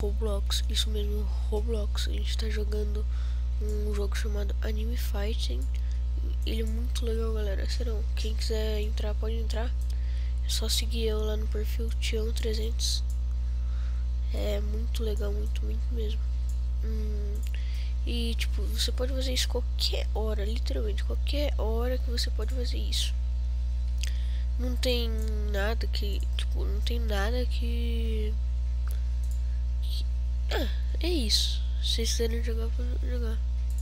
Roblox, isso mesmo, Roblox. A gente tá jogando um jogo chamado Anime Fighting. Ele é muito legal, galera. Serão, quem quiser entrar, pode entrar. É só seguir eu lá no perfil Tião300. É muito legal, muito mesmo. E tipo, você pode fazer isso qualquer hora, literalmente qualquer hora que você pode fazer isso. Não tem nada que, tipo, não tem nada que é isso. Se vocês quiserem jogar, pode jogar.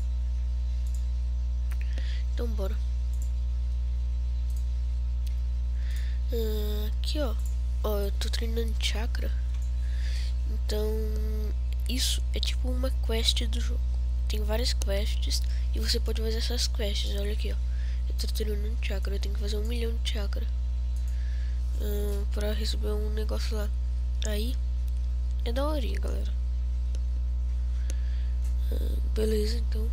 Então bora. Aqui ó, eu tô treinando chakra. Então isso é tipo uma quest do jogo. Tem várias quests e você pode fazer essas quests. Olha aqui ó, eu tô treinando chakra, eu tenho que fazer 1 milhão de chakra pra receber um negócio lá. Aí é da horinha, galera. Beleza, então.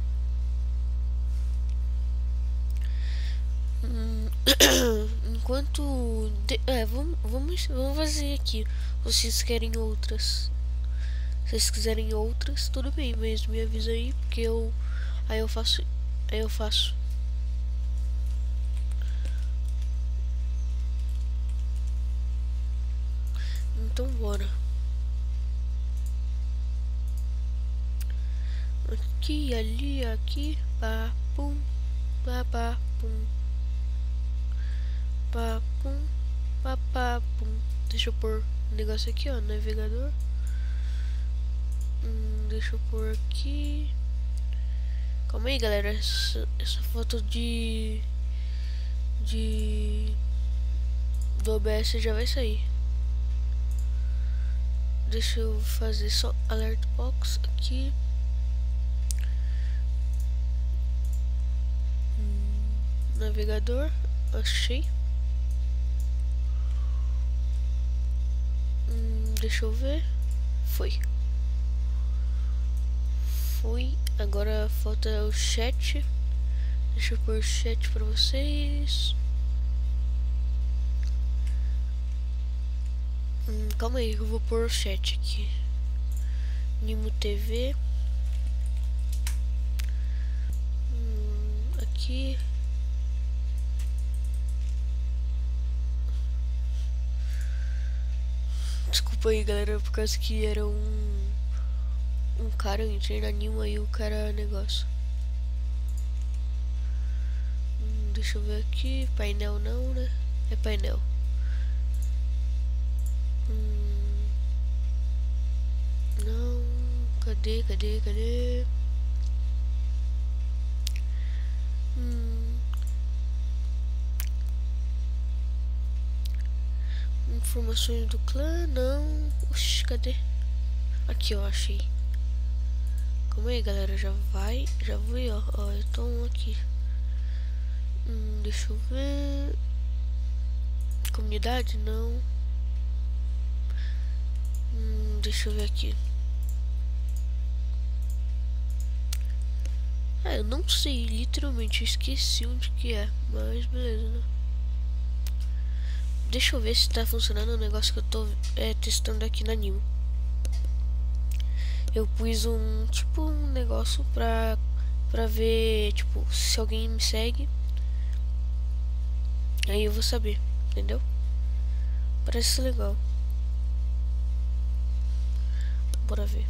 Enquanto vamos fazer aqui. Vocês querem outras? Se vocês quiserem outras, tudo bem, mas me avisa aí, porque eu faço. Então bora. Aqui, ali, aqui, pá, pum, pá, pá, pum, pá, pum, pá, pá, pum. Deixa eu pôr um negócio aqui, ó, navegador. Deixa eu pôr aqui. Calma aí, galera. Essa foto do OBS já vai sair. Deixa eu fazer só alert box aqui. Navegador, achei. Deixa eu ver. Foi. Agora falta o chat. Deixa eu pôr o chat pra vocês. Calma aí, eu vou pôr o chat aqui. Nimo TV. Aqui. Desculpa aí, galera, por causa que era um cara, eu entrei na Nimo aí o cara negócio. Deixa eu ver aqui. Painel não, né? É painel. Não. Cadê? Informações do clã, não. Oxi, cadê? Aqui, ó, achei. Calma aí, galera, já vou aí, ó. Eu tô aqui. Deixa eu ver. Comunidade, não. Deixa eu ver aqui. Eu não sei, literalmente, eu esqueci onde que é. Mas beleza, né? Deixa eu ver se tá funcionando o negócio que eu tô testando aqui na Nimo. Eu pus um negócio pra ver, tipo, se alguém me segue. Aí eu vou saber, entendeu? Parece legal. Bora ver.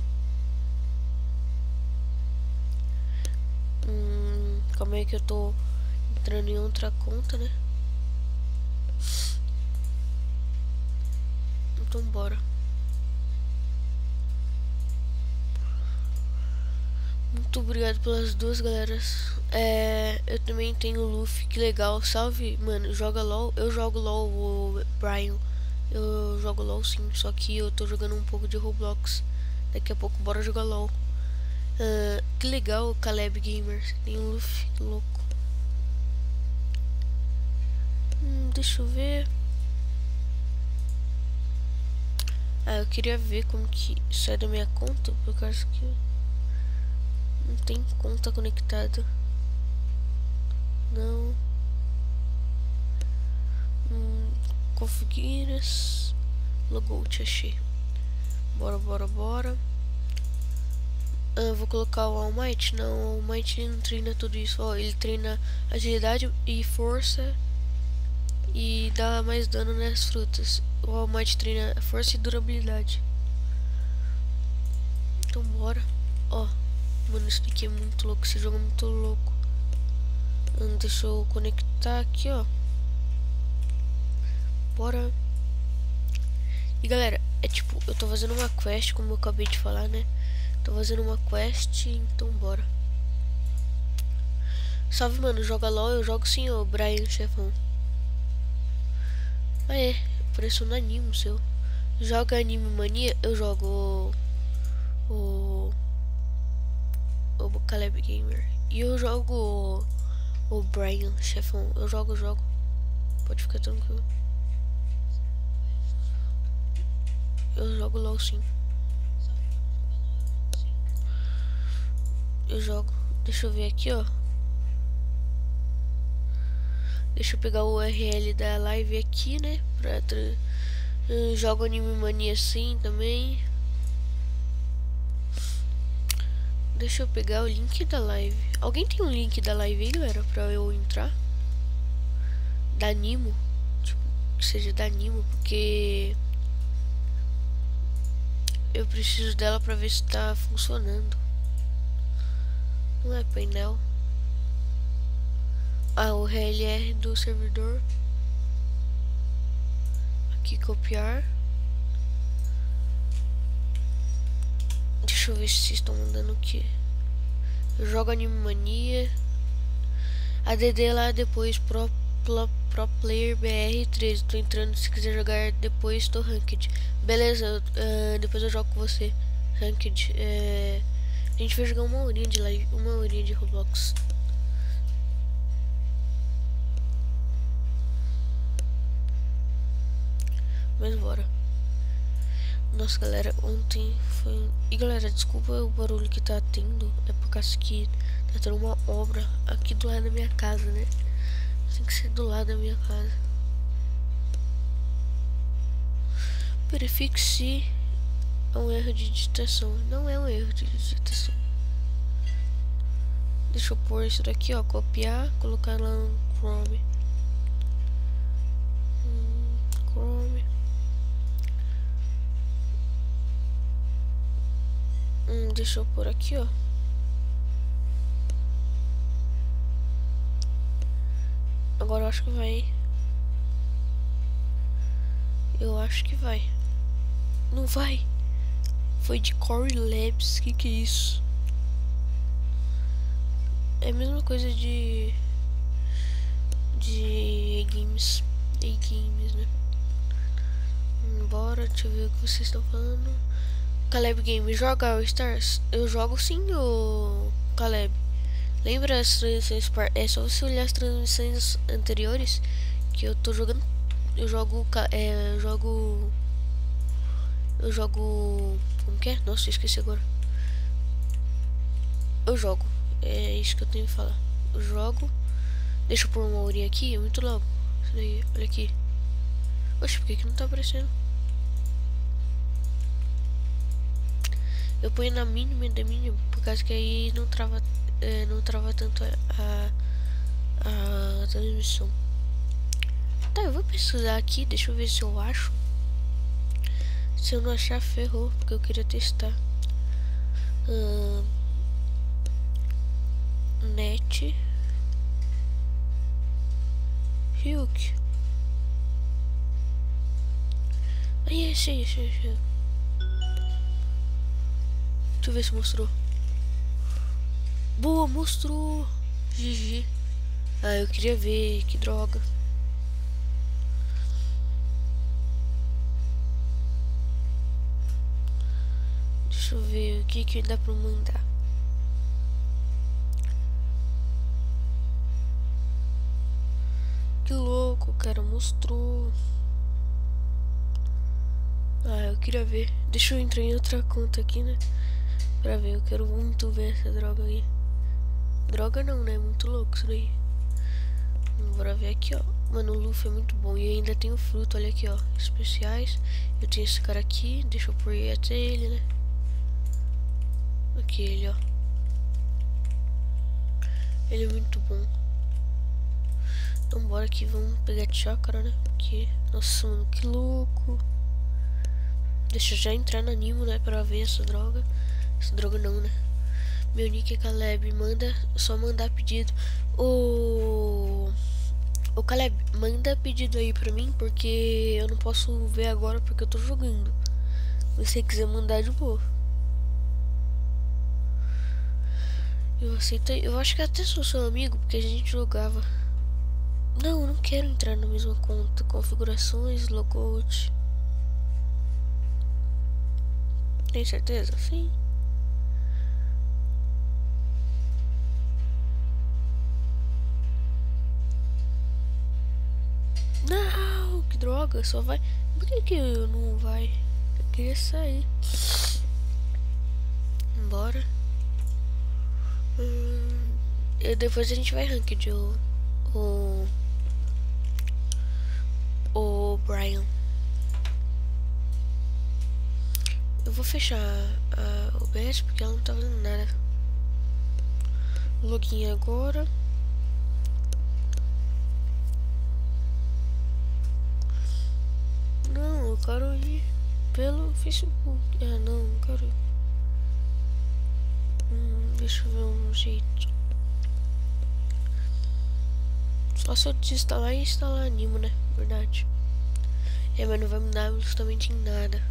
Calma aí que eu tô entrando em outra conta, né? Então bora. Muito obrigado pelas duas, galeras. Eu também tenho o Luffy, que legal. Salve, mano, joga LOL. Eu jogo LOL, o Brian. Eu jogo LOL sim, só que eu tô jogando um pouco de Roblox. Daqui a pouco bora jogar LOL. Que legal, Caleb Gamers. Tem o Luffy, que louco. Deixa eu ver. Eu queria ver como que sai da minha conta, por causa que não tem conta conectada. Não. Configuras. Logout, achei. Bora. Vou colocar o All Might. Não, o All Might não treina tudo isso. Ó, ele treina agilidade e força e dá mais dano nas frutas. O All Might treina força e durabilidade. Então bora. Ó, mano, isso daqui é muito louco. Esse jogo é muito louco. Deixa eu conectar aqui, ó. Bora. E galera, é tipo, eu tô fazendo uma quest, como eu acabei de falar, né? Tô fazendo uma quest, então bora. Salve, mano, joga LOL? Eu jogo sim, ô Brian, chefão. Ah, é, apareceu no anime seu. Joga Anime Mania? Eu jogo o Caleb Gamer. E eu jogo o Brian, chefão. Eu jogo. Pode ficar tranquilo. Eu jogo LOL sim. Eu jogo. Deixa eu ver aqui, ó. Deixa eu pegar o URL da live aqui, né? Jogo Anime Mania sim também. Deixa eu pegar o link da live. Alguém tem um link da live aí, galera? Pra eu entrar? Da Animo. Tipo, que seja da Animo, porque eu preciso dela pra ver se tá funcionando. Não é painel. Ah, o URL do servidor. Aqui copiar. Deixa eu ver se vocês estão mandando o que. Eu jogo Anime Mania. ADD lá depois Pro Player BR13. Tô entrando, se quiser jogar depois tô ranked. Beleza, depois eu jogo com você. Ranked. A gente vai jogar uma horinha de live, uma horinha de Roblox. Mas bora. Nossa, galera, ontem foi... E galera, desculpa o barulho que tá tendo. É por causa que tá tendo uma obra aqui do lado da minha casa, né? Tem que ser do lado da minha casa. Verifique se é um erro de digitação. Não é um erro de digitação. Deixa eu pôr isso daqui, ó. Copiar, colocar lá no Chrome. Chrome. Deixa eu pôr aqui, ó. Agora eu acho que vai. Eu acho que vai. Não vai. Foi de Core Labs. Que é isso? É a mesma coisa de games. E-games, né? Bora, deixa eu ver o que vocês estão falando. Caleb Game, joga All Stars? Eu jogo sim, o Caleb. Lembra as transmissões? É só você olhar as transmissões anteriores que eu tô jogando. Eu jogo. Como que é? Nossa, eu esqueci agora. Eu jogo. É isso que eu tenho que falar. Eu jogo. Deixa eu pôr uma horinha aqui. É muito louco. Isso daí, olha aqui. Oxe, por que não tá aparecendo? Eu ponho na mínima da mínima, por causa que aí não trava tanto a transmissão. Tá, eu vou pesquisar aqui, deixa eu ver se eu acho. Se eu não achar, ferrou, porque eu queria testar. Net Ryuk. Aí, achei. Deixa eu ver se mostrou. Boa, mostrou. GG. Ah, eu queria ver, que droga. Deixa eu ver o que dá pra mandar. Que louco, cara, mostrou. Ah, eu queria ver. Deixa eu entrar em outra conta aqui, né? Pra ver, eu quero muito ver essa droga aí. Droga não, né? Muito louco isso daí. Bora ver aqui, ó. Mano, o Luffy é muito bom. E ainda tem o fruto, olha aqui, ó. Especiais. Eu tenho esse cara aqui. Deixa eu pôr até ele, né? Aqui. aqui ele, ó. Ele é muito bom. Então bora aqui, vamos pegar de chácara, né? Aqui. Nossa, mano, que louco. Deixa eu já entrar no animo, né? Pra ver essa droga. Essa droga não, né? Meu nick é Caleb. Manda, só mandar pedido. Ô Caleb, manda pedido aí pra mim, porque eu não posso ver agora porque eu tô jogando. Se você quiser mandar de boa. Eu aceito. Eu acho que até sou seu amigo, porque a gente jogava. Não, eu não quero entrar na mesma conta. Configurações, logout. Tem certeza? Sim. Não, que droga, só vai. Por que eu não vai? Eu queria sair. Bora. Depois a gente vai ranked o Brian. Eu vou fechar a OBS porque ela não tá fazendo nada. Login agora. Não, eu quero ir pelo Facebook. Ah, não, eu quero ir. Deixa eu ver um jeito. Só se eu desinstalar e instalar Animo, né? Verdade. É, mas não vai mudar absolutamente em nada.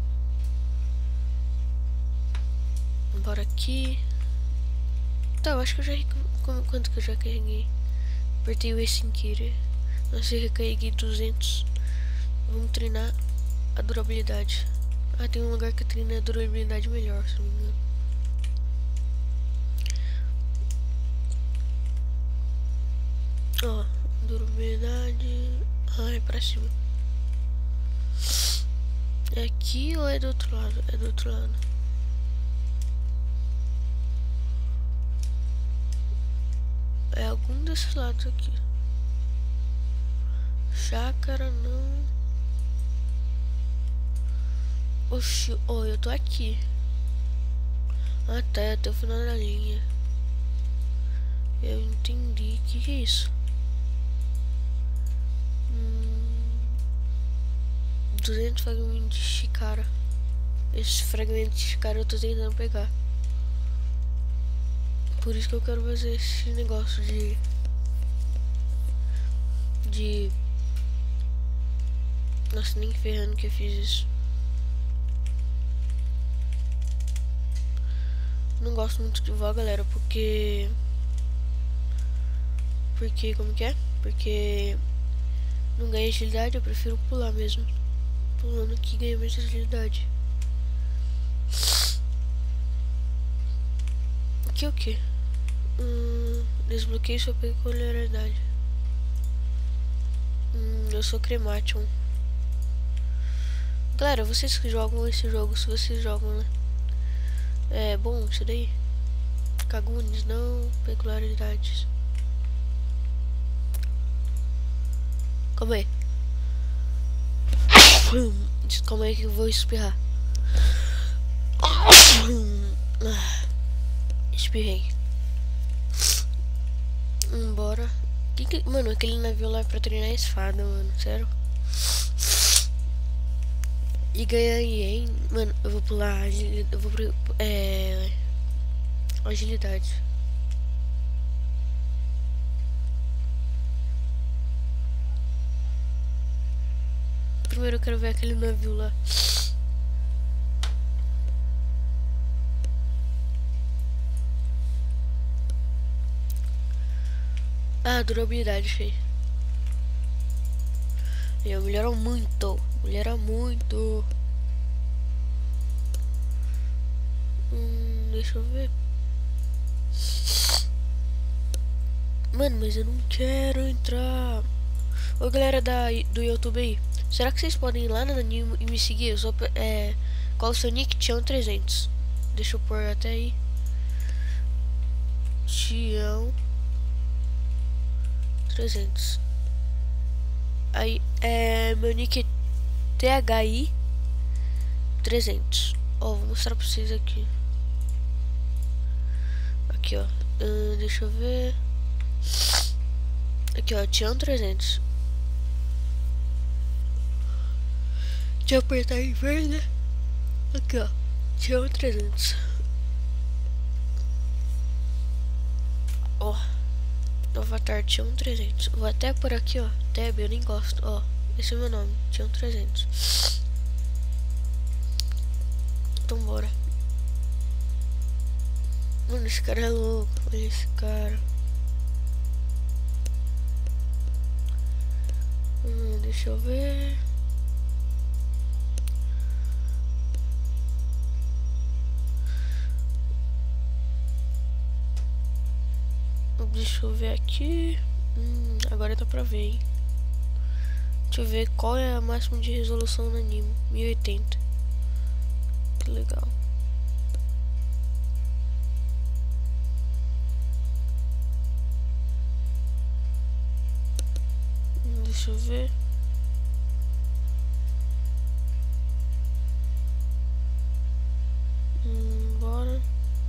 Bora aqui. Tá, eu acho que eu já... Quanto que eu já carreguei? Apertei o E sem querer. Nossa, eu recarreguei 200. Vamos treinar a durabilidade. Ah, tem um lugar que treina a durabilidade melhor, se não me engano. Ó, durabilidade. Ah, é pra cima. É aqui ou é do outro lado? É do outro lado. É algum desses lados aqui. Chácara não. Oxi, oh, eu tô aqui. Ah tá, até o final da linha. Eu entendi. Que é isso? 200 fragmentos de Chikara. Esses fragmentos de Chikara eu tô tentando pegar. Por isso que eu quero fazer esse negócio de... Nossa, nem ferrando que eu fiz isso. Não gosto muito de voar, galera, porque... como que é? Porque não ganha agilidade, eu prefiro pular mesmo. Pulando que ganha mais agilidade. Aqui o que? Desbloqueio sua peculiaridade. Eu sou Cremation. Galera, vocês que jogam esse jogo, se vocês jogam, né? É bom isso daí? Cagunes, não. Peculiaridades. Calma aí. Calma aí que eu vou espirrar. Espirrei. Bora. Mano, aquele navio lá é pra treinar a espada, mano. Sério. E ganhar ien. Mano, eu vou pular. Eu vou pro... agilidade. Primeiro eu quero ver aquele navio lá. Ah, durabilidade, achei. Melhorou muito. Melhorou muito. Deixa eu ver. Mano, mas eu não quero entrar. Ô galera do YouTube aí, será que vocês podem ir lá no Animo e me seguir? Eu só qual o seu nick? Tião 300. Deixa eu pôr até aí. Tião 300. Aí meu nick é THI 300. Ó, vou mostrar pra vocês aqui. Aqui, ó. Deixa eu ver. Aqui, ó. Tinha 300. Deixa eu apertar em verde. Aqui, ó. Tinha 300. Ó. No Avatar tinha 300. Vou até por aqui, ó. Deb, eu nem gosto. Ó. Esse é o meu nome. Tinha 300. Então bora. Mano, esse cara é louco. Olha esse cara. Deixa eu ver. Deixa eu ver aqui. Agora dá pra ver, hein? Deixa eu ver qual é a máxima de resolução no anime. 1080. Que legal. Deixa eu ver. Bora.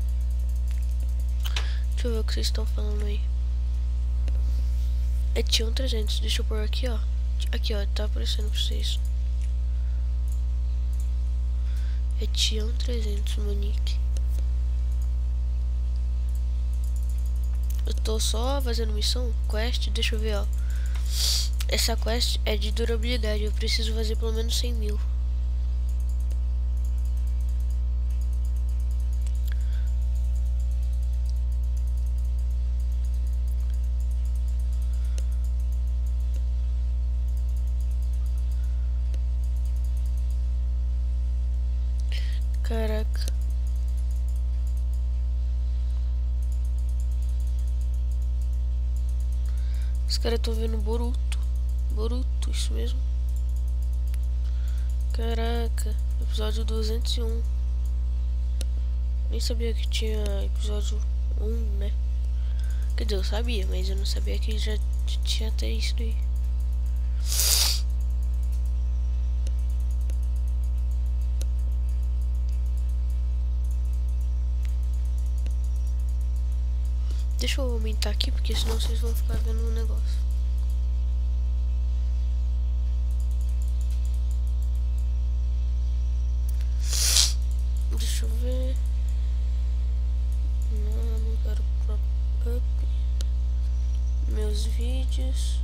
Deixa eu ver o que vocês estão falando aí. É Tion 300. Deixa eu pôr aqui, ó. Aqui, ó. Tá aparecendo pra vocês. É Tion 300, meu nick. Eu tô só fazendo missão, quest. Deixa eu ver, ó. Essa quest é de durabilidade. Eu preciso fazer pelo menos 100 mil. Caraca. Os caras estão vendo Boruto. Boruto, isso mesmo. Caraca. Episódio 201. Nem sabia que tinha episódio 1, né? Quer dizer, eu sabia, mas eu não sabia que já tinha até isso daí. Deixa eu aumentar aqui, porque senão vocês vão ficar vendo um negócio. Deixa eu ver. Não quero crop up. Meus vídeos.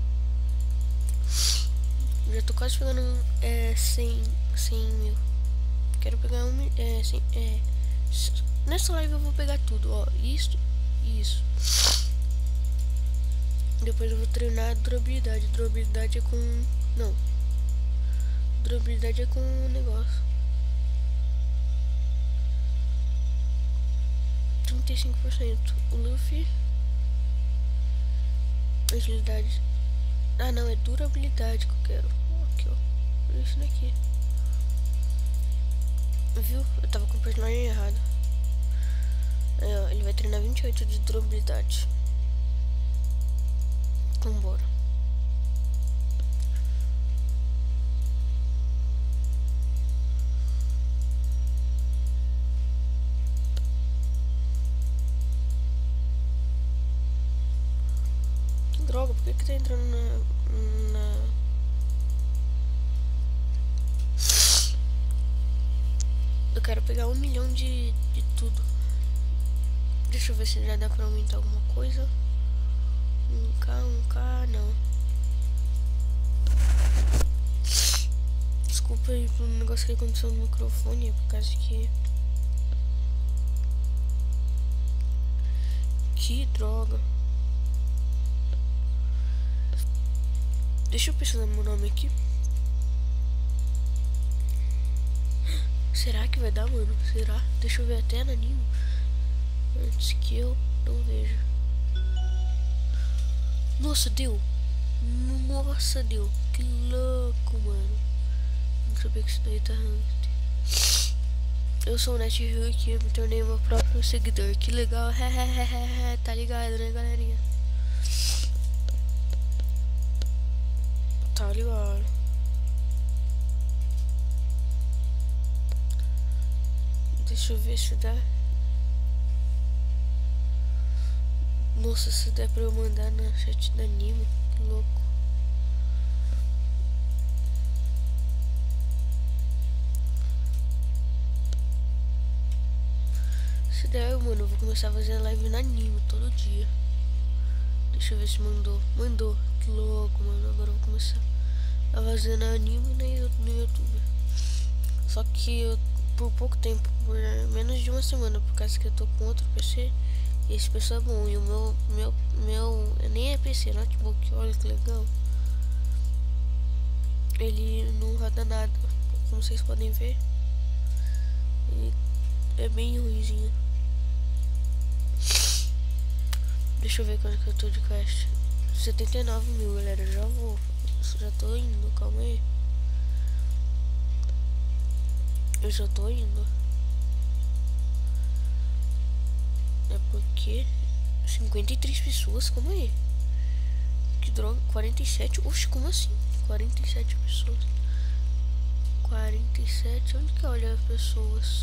Já tô quase pegando 100 mil. Quero pegar nessa live eu vou pegar tudo, ó. Isso. Depois eu vou treinar durabilidade. Durabilidade é com... Não. Durabilidade é com um negócio. 35%. O Luffy. Agilidade. Ah, não. É durabilidade que eu quero. Aqui, ó. Olha isso daqui. Viu? Eu tava com o personagem errado. Aí, ó, ele vai treinar 28 de durabilidade. Vambora. Que droga, por que tá entrando na... Eu quero pegar 1 milhão de tudo. Deixa eu ver se já dá pra aumentar alguma coisa. 1k, não. Desculpa aí pelo negócio que aconteceu no microfone, por causa que... Que droga. Deixa eu pesquisar meu nome aqui. Será que vai dar, mano? Será? Deixa eu ver até no anime. Antes que eu não veja. Nossa, deu. Nossa, deu. Que louco, mano. Não sabia que isso daí tá antes. Eu sou o NetHook e eu me tornei meu próprio seguidor. Que legal. Tá ligado, né, galerinha? Tá ligado. Deixa eu ver se dá. Nossa, se der pra eu mandar na chat da Animo, que louco. Se der, mano, eu vou começar a fazer live na Animo todo dia. Deixa eu ver se mandou. Mandou, que louco, mano. Agora eu vou começar a fazer na Animo e no YouTube. Só que eu, por pouco tempo, por menos de uma semana, por causa que eu tô com outro PC. E esse PC é bom. E o meu nem é PC, notebook. Olha que legal. Ele não roda nada, como vocês podem ver. Ele é bem ruimzinho. Deixa eu ver quanto que eu tô de caixa. 79 mil, galera. Já tô indo, calma aí. Eu já tô indo. É porque 53 pessoas, calma aí. Que droga, 47. Oxe, como assim? 47 pessoas. 47, onde que olha as pessoas?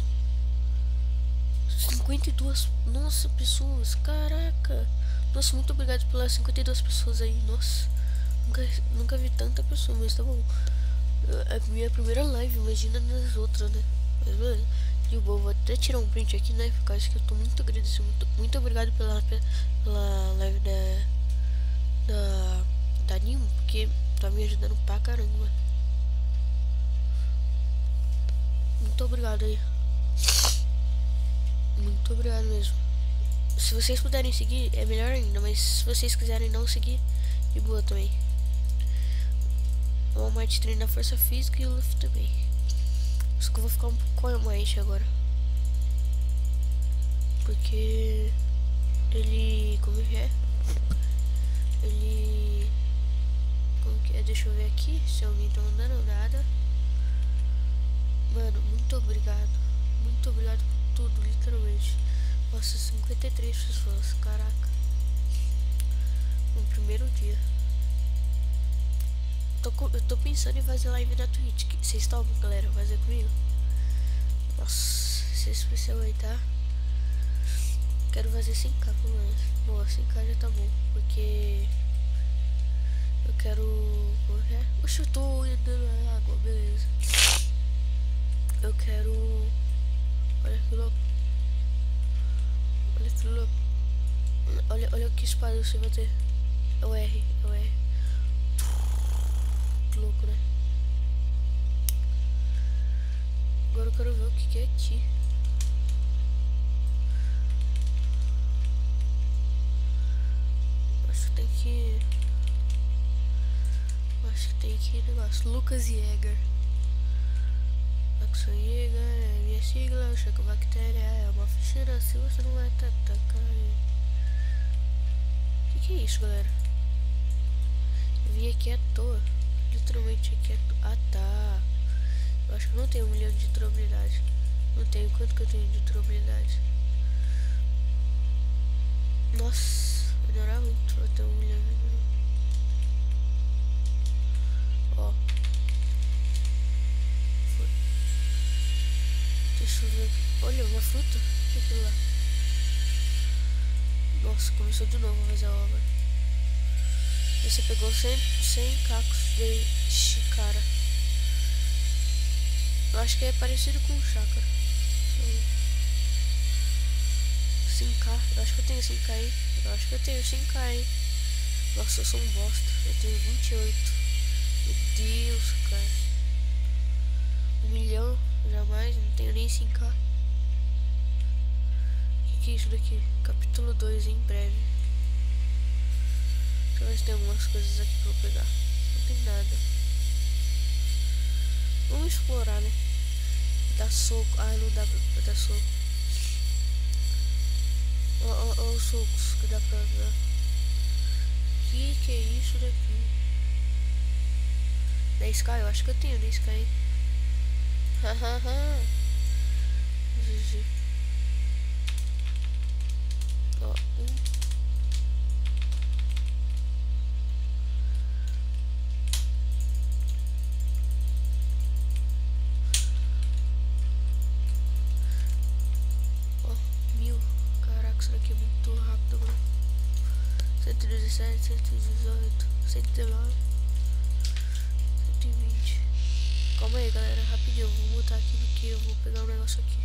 52, nossa, pessoas, caraca. Nossa, muito obrigado pelas 52 pessoas aí, nossa. Nunca vi tanta pessoa, mas tá bom. É a minha primeira live, imagina nas outras, né? Mas, mano, de boa, vou até tirar um print aqui, né? Por causa que eu tô muito agradecido. Muito obrigado pela live da Animo, porque tá me ajudando pra caramba. Muito obrigado aí. Muito obrigado mesmo. Se vocês puderem seguir, é melhor ainda. Mas se vocês quiserem não seguir, de boa também. O Walmart treina força física e o Luffy também. Só que eu vou ficar um pouco com o Walmart agora. Porque ele... como que é? Ele... como que é? Deixa eu ver aqui se alguém tá mandando nada. Mano, muito obrigado. Muito obrigado por tudo, literalmente. Nossa, 53 pessoas, caraca. No primeiro dia. Eu tô pensando em fazer live na Twitch. Vocês topam, galera? Fazer comigo? Nossa, esse é especial aí, tá? Quero fazer 5k, pelo menos. Boa, 5k já tá bom. Porque... eu quero... como é? Oxe, eu tô indo na água, beleza. Eu quero... olha que louco. Olha que louco. Olha que espada você vai ter. É o R, é o R. Que louco, né? Agora eu quero ver o que é aqui. Acho que tem que negócio. Lucas Jäger. Maxon Jäger é minha sigla. O Chacobactéria é uma oficina. Se você não vai atacar. Que é isso, galera? Eu vim aqui à toa. Literalmente aqui à toa. Ah, tá. Eu acho que não tenho 1 milhão de durabilidade. Não tenho. Quanto que eu tenho de durabilidade? Nossa, vai demorar muito pra ter 1 milhão de durabilidade. Ó. Foi. Deixa eu ver aqui. Olha, uma fruta. O que é aquilo lá? Nossa, começou de novo a fazer a obra. Você pegou 100 cacos de Chikara. Eu acho que é parecido com o chácara. 5k. Eu acho que eu tenho 5k aí. Eu acho que eu tenho 5k aí. Nossa, eu sou um bosta. Eu tenho 28. Meu Deus, cara. 1 milhão. Jamais. Não tenho nem 5k. Que é isso daqui? Capítulo 2 em breve. Deixa eu ver se tem algumas coisas aqui pra eu pegar. Não tem nada. Vamos explorar, né? Dá soco. Ah, não dá pra dar soco. Ó os socos que dá pra dar. Que é isso daqui? 10k? Eu acho que eu tenho 10k aí. Hahaha. GG. Ó, Ó, 1000. Caraca, isso daqui é muito rápido, mano. 117, 118, 119, 120. Calma aí, galera, rapidinho, eu vou botar aqui porque eu vou pegar um negócio aqui.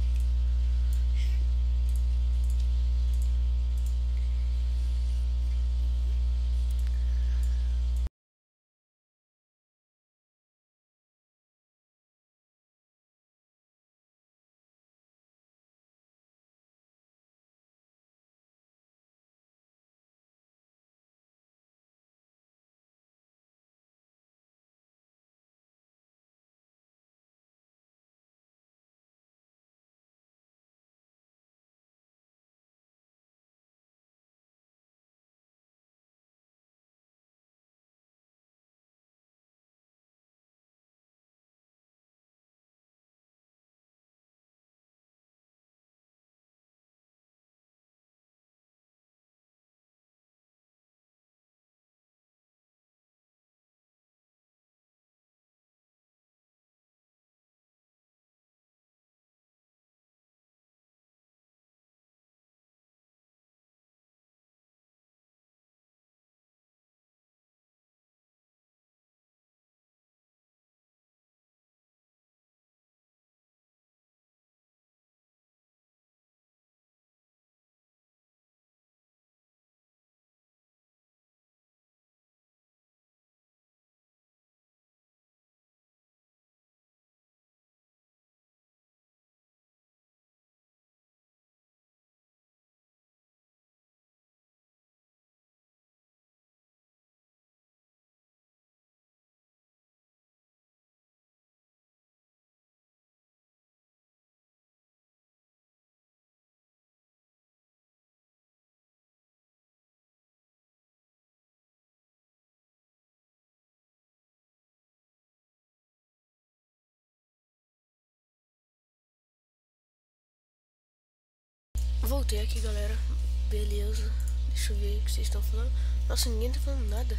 Voltei aqui, galera. Beleza. Deixa eu ver o que vocês estão falando. Nossa, ninguém tá falando nada.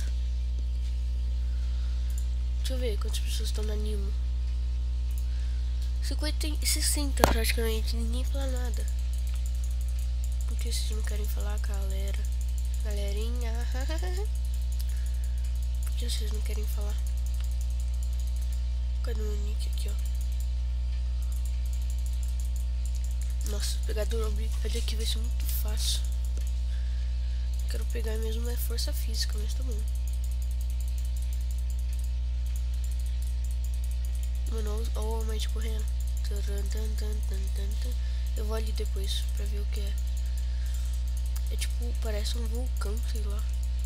Deixa eu ver quantas pessoas estão no Animo. 60 praticamente. Ninguém fala nada. Por que vocês não querem falar, galera? Galerinha. Por que vocês não querem falar? Cadê o meu nick aqui, ó? Nossa, pegar durabilidade aqui vai ser muito fácil. Quero pegar mesmo é força física, mas tá bom. Mano, olha o Almighty correndo. Eu vou ali depois pra ver o que é. É tipo, parece um vulcão, sei lá.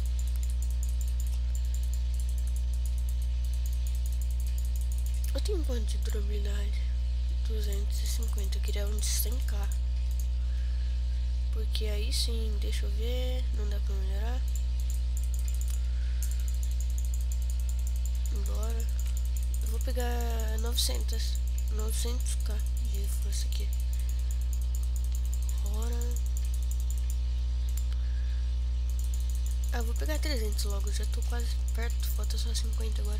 Eu tenho quanto de durabilidade? 250, eu queria um de 100k. Porque aí sim, deixa eu ver. Não dá pra melhorar. Bora. Eu vou pegar 900k de força aqui. Bora. Ah, eu vou pegar 300 logo, já tô quase perto, falta só 50 agora.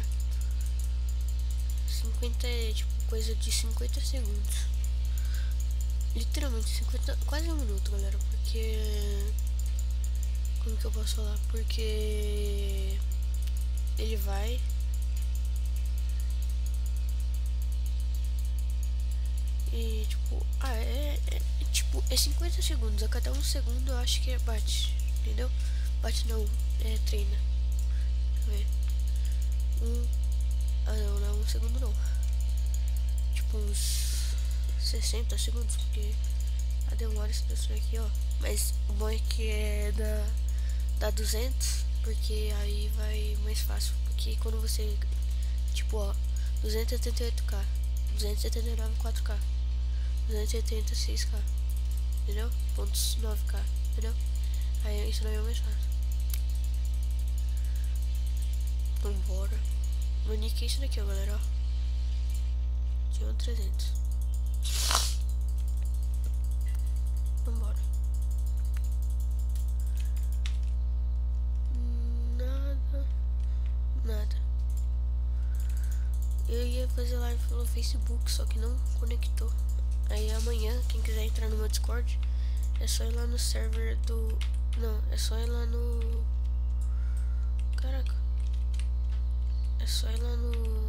50 é tipo coisa de 50 segundos. Literalmente 50, quase um minuto, galera, porque... Como que eu posso falar? Porque... Ele vai... E tipo... tipo, é 50 segundos, a cada um segundo eu acho que bate, entendeu? Bate não, treina. Deixa eu ver. Ah não é um segundo não. Tipo uns 60 segundos, porque a demora esse desse aqui, ó. Mas o bom é que dá 200, porque aí vai mais fácil. Porque quando você, tipo, ó, 278k, 279 4k, 286k, entendeu? Pontos 9k, entendeu? Aí isso não é mais fácil. Vambora. Meu nick é isso daqui, ó, galera, ó. Tinha 300. Vambora. Nada. Eu ia fazer live pelo Facebook, só que não conectou. Aí amanhã, quem quiser entrar no meu Discord, é só ir lá no server do... Não, é só ir lá no Caraca. É só ir lá no...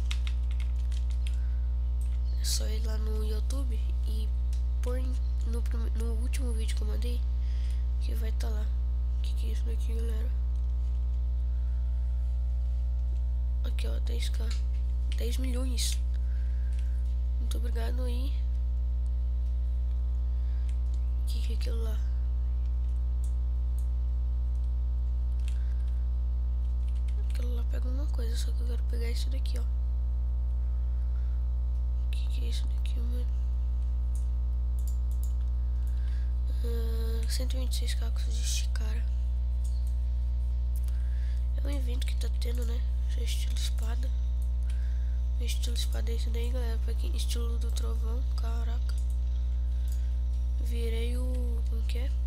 É só ir lá no YouTube e pôr no último vídeo que eu mandei, que vai estar lá. Que é isso daqui, galera? Aqui, ó, 10k. 10 milhões. Muito obrigado aí. O que é aquilo lá? Aquilo lá pega uma coisa, só que eu quero pegar isso daqui, ó. O que é isso daqui, mano? 126 cacos de Chikara. É um evento que tá tendo, né? Esse estilo espada. O estilo espada é esse daí, galera. Pra quem estilo do trovão. Caraca. Virei o... Como que é?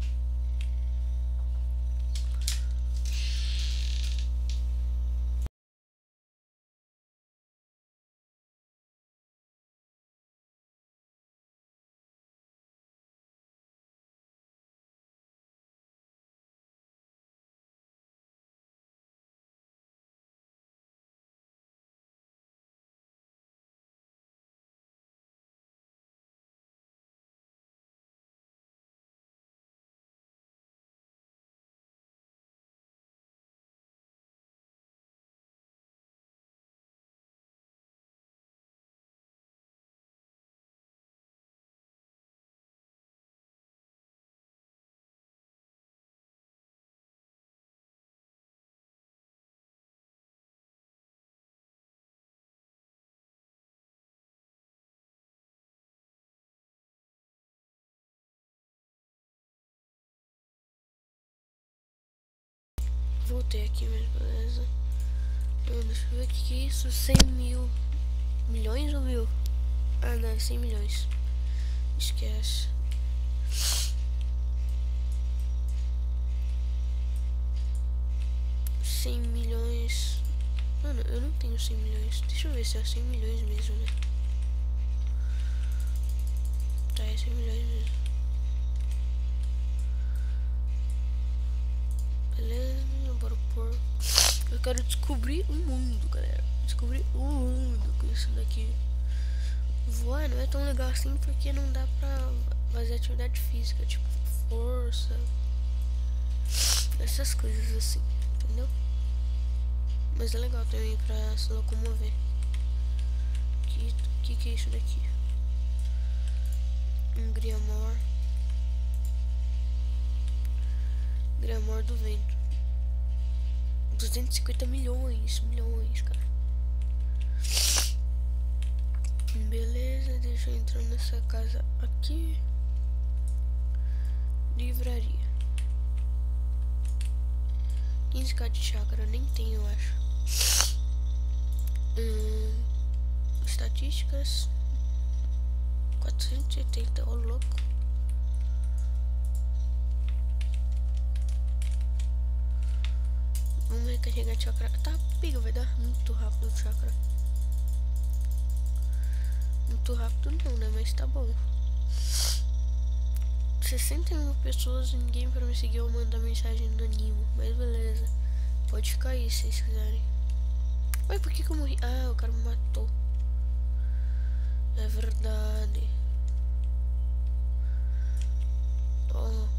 Voltei aqui, mas beleza. Deixa eu ver o que é isso. 100 mil. Milhões ou mil? Ah, não, é 100 milhões. Esquece. $100 milhões. Mano, eu não tenho 100 milhões. Deixa eu ver se é 100 milhões mesmo, né? Tá, é 100 milhões mesmo. Beleza, bora pôr. Eu quero descobrir o mundo, galera. Descobrir o mundo com isso daqui. Voar não é tão legal assim porque não dá pra fazer atividade física, tipo força, essas coisas assim, entendeu? Mas é legal também pra se locomover. Que é isso daqui? Um Griamor. Griamor do vento. 250 milhões, cara. Beleza, deixa eu entrar nessa casa aqui. Livraria. 15k de chácara, nem tem, eu acho. Estatísticas 480, ô louco. Vamos recarregar chácara. Tá, pega, vai dar muito rápido o chácara. Muito rápido não, né? Mas tá bom. 61 pessoas, ninguém pra me seguir ou mandar mensagem no Animo. Mas beleza. Pode ficar aí se vocês quiserem. Ué, por que eu morri? Ah, o cara me matou. É verdade. Oh.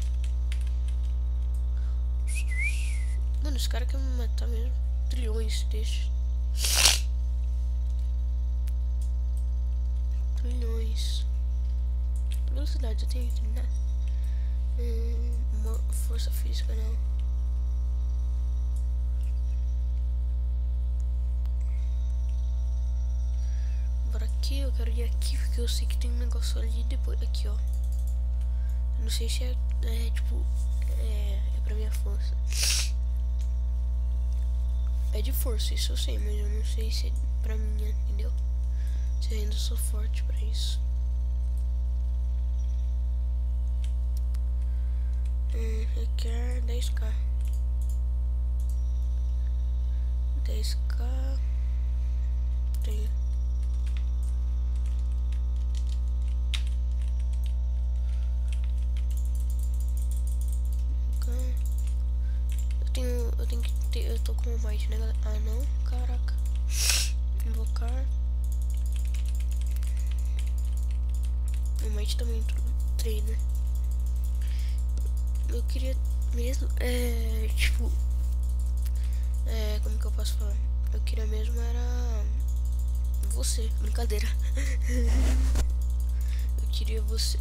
Mano, esse cara quer me matar mesmo. Trilhões, deixa. Trilhões. Velocidade, eu tenho que treinar. Força física, não. Bora aqui, eu quero ir aqui porque eu sei que tem um negócio ali depois. Aqui, ó. Eu não sei se é tipo. É pra minha força. É de força, isso eu sei, mas eu não sei se é pra minha, entendeu? Se eu ainda sou forte pra isso. Requer 10k. 10k. Tenho. Eu tenho que trocar. O Might também treina. Eu queria mesmo, tipo, como que eu posso falar? Eu queria mesmo era você, brincadeira. Eu queria você,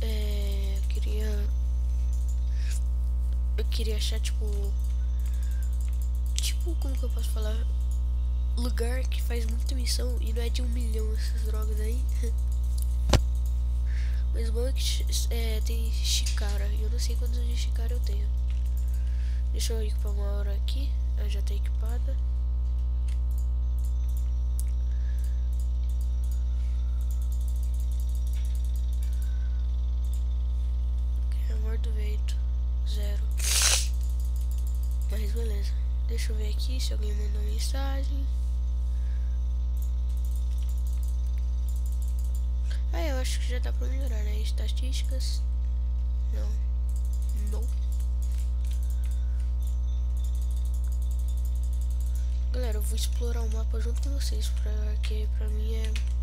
eu queria achar, tipo, como que eu posso falar? Lugar que faz muita missão e não é de 1 milhão essas drogas aí. Mas bom é que tem Chikara. E eu não sei quantos de Chikara eu tenho. Deixa eu equipar uma hora aqui. Ela já tá equipada. Amor do vento. 0. Mas beleza. Deixa eu ver aqui se alguém mandou mensagem. Eu acho que já dá pra melhorar, né? Estatísticas. Não. Galera, eu vou explorar o mapa junto com vocês, porque pra mim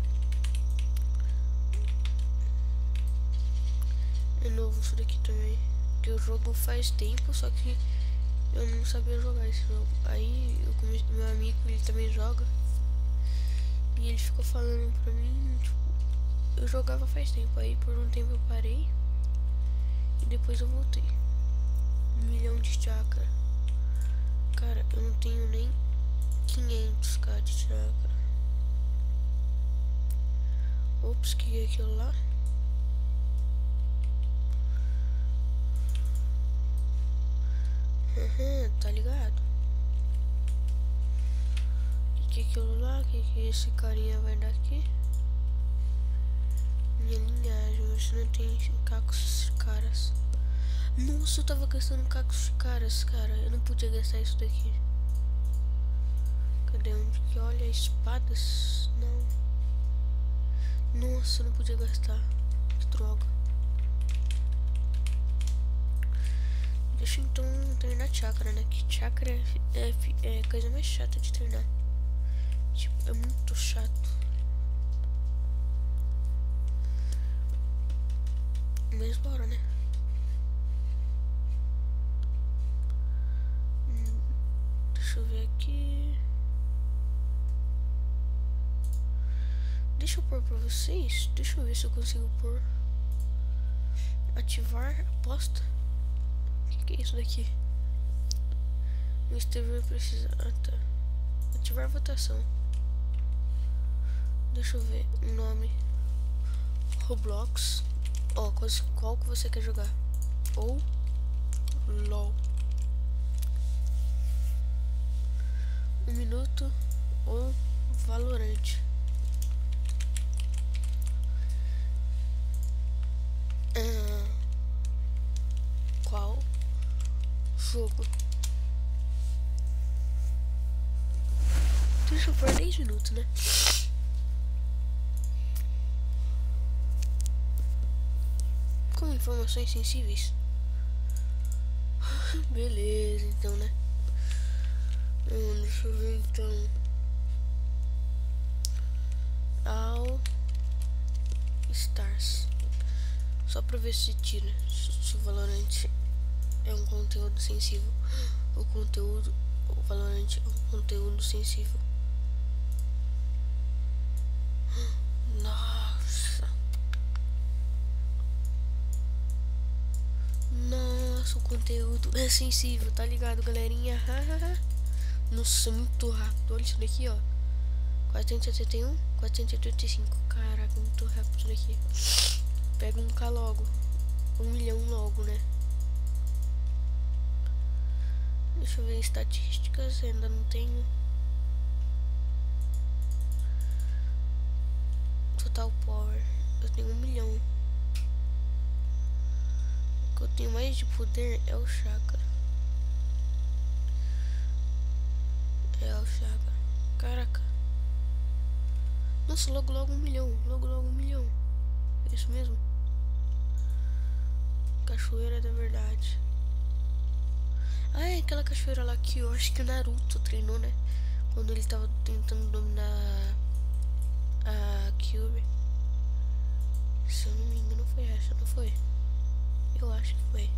é novo isso daqui também. Porque o jogo faz tempo, só que eu não sabia jogar esse jogo. Aí meu amigo, ele também joga. E ele ficou falando pra mim, tipo, eu jogava faz tempo. Aí por um tempo eu parei. E depois eu voltei. 1 milhão de chakra. Cara, eu não tenho nem 500k de chakra. Ops, que é aquilo lá? Tá ligado? Que é aquilo lá? Que esse carinha vai dar aqui? Minha linhagem, você não tem cacos caras. Nossa, eu tava gastando cacos caras, cara. Eu não podia gastar isso daqui. Cadê onde que olha? Espadas? Não. Nossa, eu não podia gastar. Que droga. Deixa eu então treinar chakra, né? Que chakra é a coisa mais chata de treinar. Tipo, é muito chato. Mas bora, né? Deixa eu ver aqui. Deixa eu pôr pra vocês. Deixa eu ver se eu consigo pôr. Ativar aposta. O que é isso daqui? O Estevão precisa. Ah, tá. Ativar votação. Deixa eu ver. O nome. Roblox. Ó, qual que você quer jogar? Ou LOL. 1 minuto ou Valorant. Qual jogo? Deixa eu pôr 10 minutos, né? Com informações sensíveis. Beleza, então, né? Deixa eu ver, então. All Stars. Só pra ver se tira. Se o Valorant é um conteúdo sensível. O Valorant é um conteúdo sensível. Nossa. Nossa, o conteúdo é sensível, tá ligado, galerinha? Nossa, muito rápido. Olha isso daqui, ó. 471, 485. Caraca, muito rápido isso daqui. Pega um K logo. 1 milhão logo, né? Deixa eu ver estatísticas. Ainda não tenho. Total power. Eu tenho 1 milhão. O que eu tenho mais de poder é o chakra. Caraca. Nossa, logo 1 milhão. Logo 1 milhão. É isso mesmo? Cachoeira da verdade. Ah, é aquela cachoeira lá que eu acho que o Naruto treinou, né? Quando ele tava tentando dominar A Cube. Se eu não me engano foi essa, não foi? Eu acho que foi.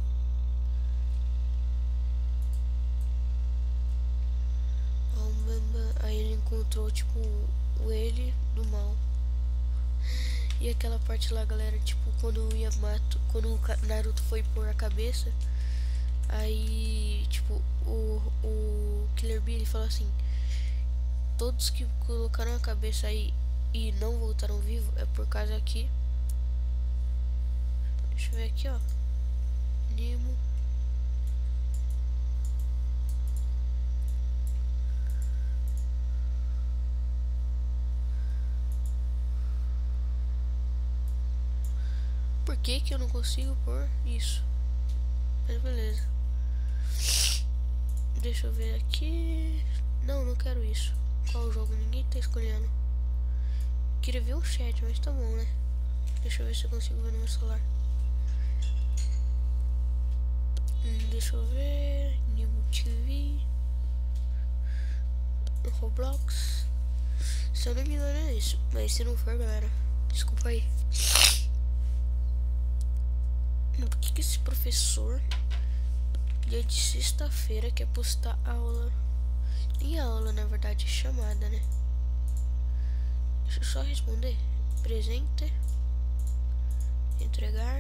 Aí ele encontrou tipo o ele do mal. E aquela parte lá, galera, tipo, quando o Naruto foi pôr a cabeça, aí tipo o Killer Bee ele falou assim: todos que colocaram a cabeça aí e não voltaram vivo é por causa que, deixa eu ver aqui, ó, Nemo. Por que que eu não consigo pôr isso? Mas beleza. Deixa eu ver aqui. Não, não quero isso. Qual jogo? Ninguém tá escolhendo. Queria ver o chat, mas tá bom, né? Deixa eu ver se eu consigo ver no meu celular. Deixa eu ver. Nemo TV. Roblox. Se eu não me engano é isso. Mas se não for, galera, desculpa aí. Por que esse professor, dia de sexta-feira, quer postar aula? Nem aula, na verdade, é chamada, né? Deixa eu só responder. Presente. Entregar.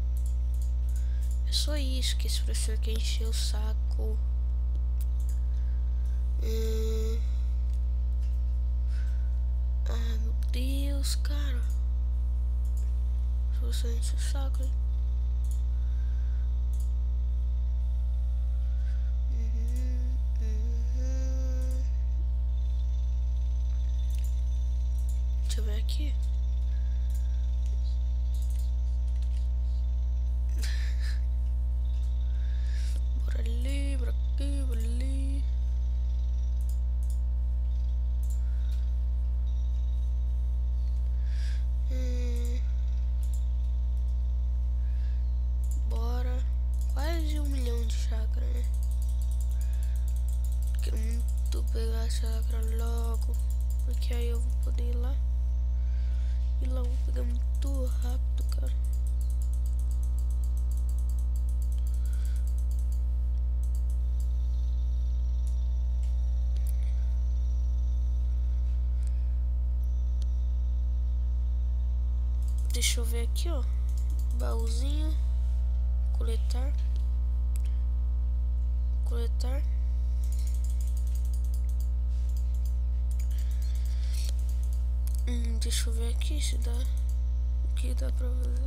É só isso que esse professor quer encher o saco. Ah, meu Deus, cara. Só enche o saco, hein? Deixa eu ver aqui. Bora ali, bora aqui, bora ali. Bora. Quase 1 milhão de chakra, né? Quero muito pegar a chakra logo, porque aí eu vou poder ir lá. E lá eu vou pegar muito rápido, cara. Deixa eu ver aqui, ó. Baúzinho. Coletar. Coletar. Deixa eu ver aqui se dá. O que dá pra fazer?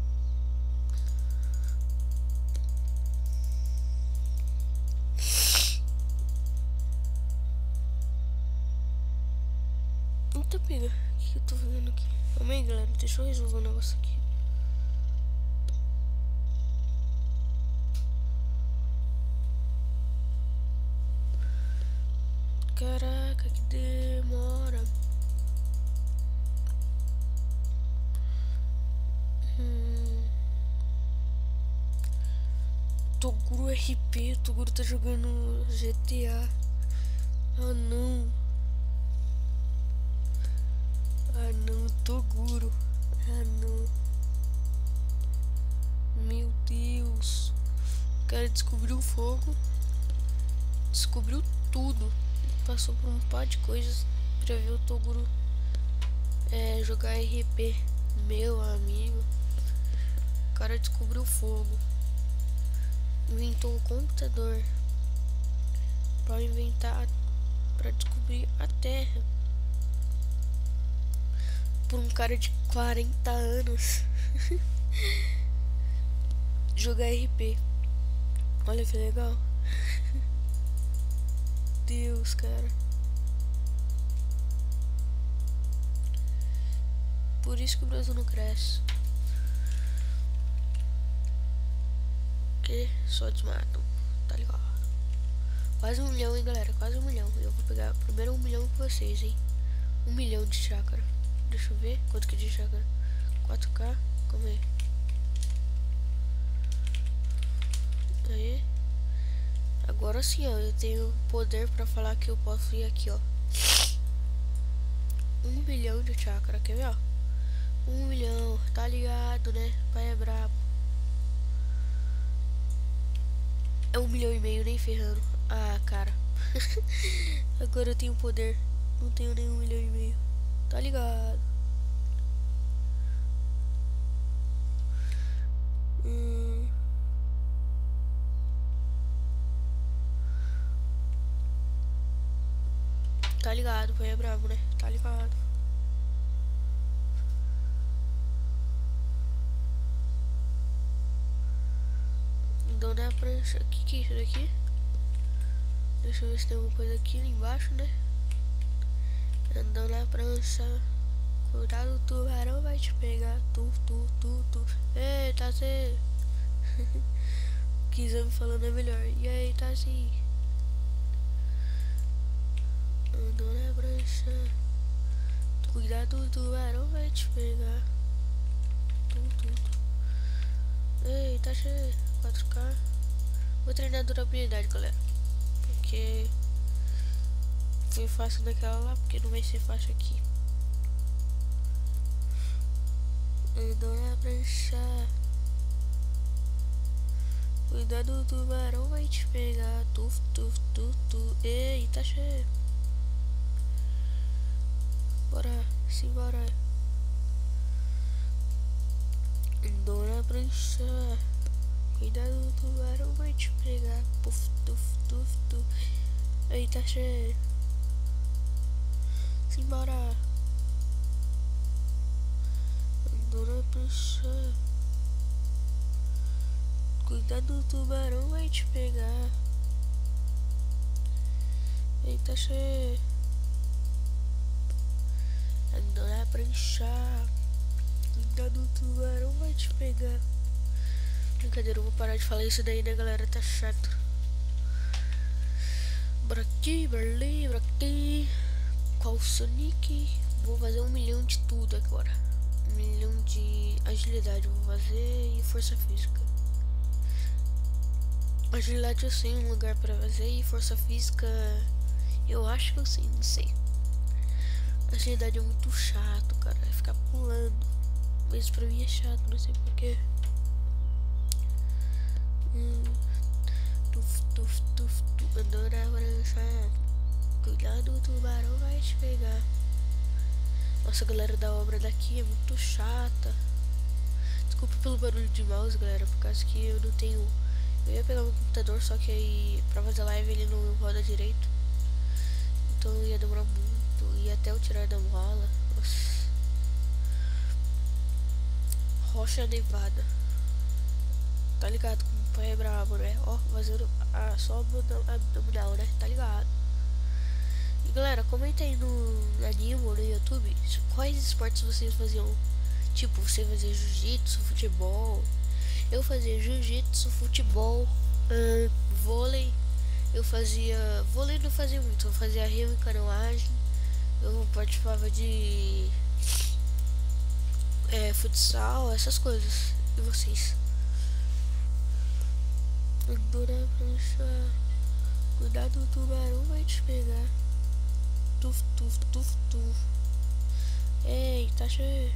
Eita, pega. O que eu tô fazendo aqui? Calma aí, galera. Deixa eu resolver um negócio aqui. Caraca, que demora. Toguro RP, Toguro tá jogando GTA. Ah não. Ah não, Toguro. Ah não. Meu Deus. O cara descobriu o fogo. Descobriu tudo. Passou por um par de coisas pra ver o Toguro jogar RP. Meu amigo. O cara descobriu o fogo. Inventou o computador para descobrir a Terra por um cara de 40 anos. Jogar RP. Olha que legal. Deus, cara. Por isso que o Brasil não cresce. Que só desmatam, tá ligado? Quase 1 milhão, hein, galera? Quase 1 milhão. Eu vou pegar primeiro 1 milhão com vocês, hein? 1 milhão de chácara. Deixa eu ver quanto que é de chácara. 4K, calma aí. Aí. Agora sim, ó. Eu tenho poder pra falar que eu posso ir aqui, ó. 1 milhão de chácara, quer ver, ó? 1 milhão, tá ligado, né? Pai é brabo. É 1,5 milhão, nem ferrando. Ah, cara. Agora eu tenho poder. Não tenho nem 1,5 milhão. Tá ligado? Tá ligado, pai é brabo, né? Tá ligado. Então na prancha. O que é isso daqui? Deixa eu ver se tem alguma coisa aqui embaixo, né? Andando na prancha. Cuidado, o tubarão vai te pegar. Tu. Eita, você. Kizami falando é melhor. E aí, tá assim. Andando na prancha. Cuidado, o tubarão vai te pegar. Tu. Eita, cheio. 4K. Vou treinar durabilidade, galera. Porque foi fácil naquela lá, porque não vai ser fácil aqui. Andou na prancha. Cuidado, o tubarão vai te pegar. Tu. Eita, cheio. Bora, simbora. Andou na prancha. Cuidado, o tubarão vai te pegar. Puf, tu. Eita, cheio. Simbora. Andou na prancha. Cuidado, o tubarão vai te pegar. Eita, cheio. Andou na prancha. Cuidado, o tubarão vai te pegar. Brincadeira, eu vou parar de falar isso daí, né, galera? Tá chato. Bora aqui, bora aqui. Qual Sonic? Vou fazer 1 milhão de tudo agora. 1 milhão de agilidade eu vou fazer e força física. Agilidade eu sei um lugar pra fazer e força física eu acho que eu sei, não sei. Agilidade é muito chato, cara. É ficar pulando. Mas pra mim é chato, não sei porquê. Tuf, andou na prancha. Cuidado, o tubarão vai te pegar. Nossa, a galera da obra daqui é muito chata. Desculpa pelo barulho de mouse, galera, por causa que eu não tenho. Eu ia pegar meu computador, só que aí pra fazer live ele não roda direito. Então ia demorar muito. E até eu tirar da mola. Nossa. Rocha Nevada. Tá ligado como o pai é brabo, né? Ó, fazendo só abdominal, né? Tá ligado? E galera, comenta aí no Animo, no YouTube, quais esportes vocês faziam. Tipo, você fazia jiu-jitsu, futebol. Eu fazia jiu-jitsu, futebol, vôlei. Eu fazia... Vôlei não fazia muito, eu fazia remo e canoagem. Eu participava de... futsal, essas coisas. E vocês? Andou na prancha. Cuidado, o tubarão vai te pegar. Tuf. Eita, cheio.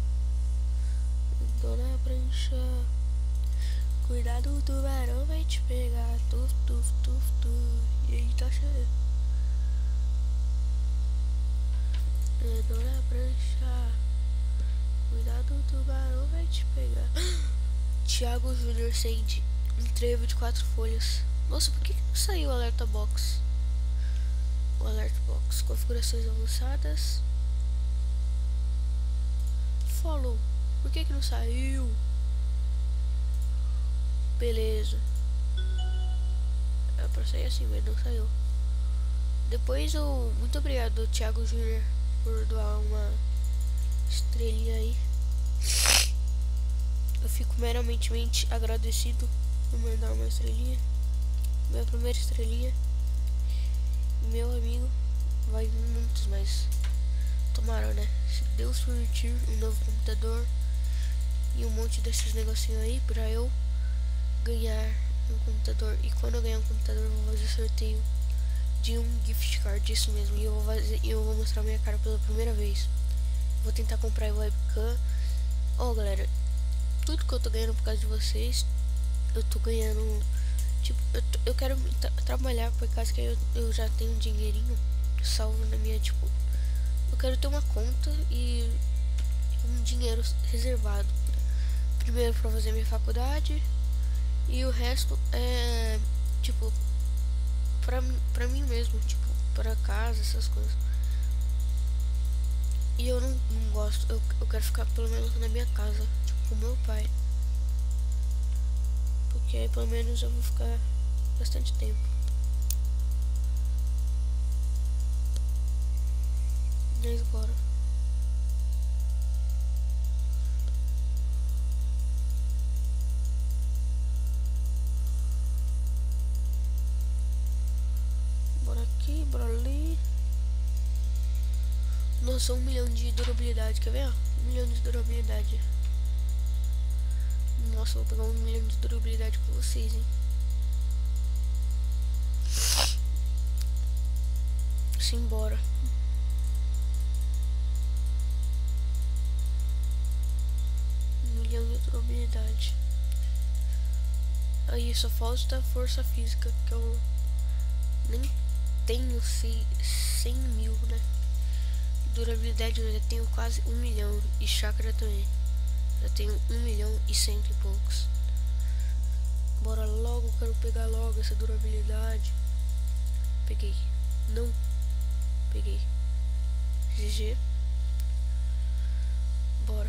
Andou na prancha. Cuidado, o tubarão vai te pegar. Tuf. Eita, cheio. Andou na prancha. Cuidado, o tubarão vai te pegar. Thiago Júnior Sandy. Um trevo de 4 folhas. Nossa, por que não saiu o alerta box? O alerta box. Configurações avançadas. Follow. Por que não saiu? Beleza. É pra sair assim, mas não saiu. Depois eu... Muito obrigado, Thiago Júnior, por doar uma estrelinha aí. Eu fico meramente agradecido por me dar uma estrelinha. Minha primeira estrelinha. Meu amigo, vai vir muitos, mas tomara, né? Se Deus permitir, um novo computador e um monte desses negocinhos aí pra eu ganhar um computador. E quando eu ganhar um computador, eu vou fazer sorteio de um gift card, isso mesmo. E eu vou mostrar minha cara pela primeira vez. Vou tentar comprar a webcam. Ó, galera, tudo que eu tô ganhando por causa de vocês, eu tô ganhando. Tipo, eu quero trabalhar por causa que eu já tenho um dinheirinho salvo na minha, tipo, eu quero ter uma conta e um dinheiro reservado. Primeiro pra fazer minha faculdade e o resto é, tipo, pra mim mesmo, tipo, pra casa, essas coisas. E eu não gosto, eu quero ficar pelo menos na minha casa, tipo, com meu pai. Porque aí pelo menos eu vou ficar bastante tempo. Mas bora. Bora aqui, bora ali. Nossa, 1 milhão de durabilidade, quer ver? 1 milhão de durabilidade. Nossa, vou pegar 1 milhão de durabilidade com vocês, hein? Simbora. De durabilidade. Aí só falta força física, que eu nem tenho 100 mil, né? Durabilidade eu já tenho quase 1 milhão. E chakra também. Já tenho 1 milhão e 100 e poucos. Bora logo, quero pegar logo essa durabilidade. Peguei. Não. Peguei. GG. Bora.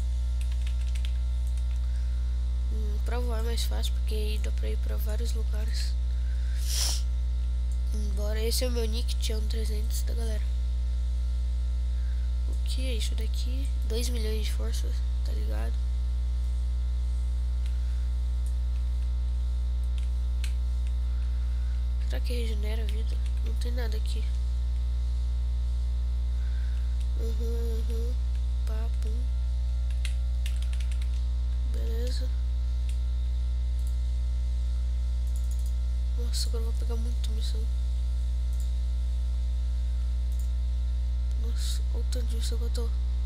Pra voar é mais fácil, porque aí dá pra ir pra vários lugares. Bora, esse é o meu nick, Tião 300 da galera. O que é isso daqui? 2 milhões de forças, tá ligado? Será que regenera a vida? Não tem nada aqui. Papo. Beleza. Nossa, agora eu vou pegar muito missão. Nossa, olha o tanto de missão que eu tô.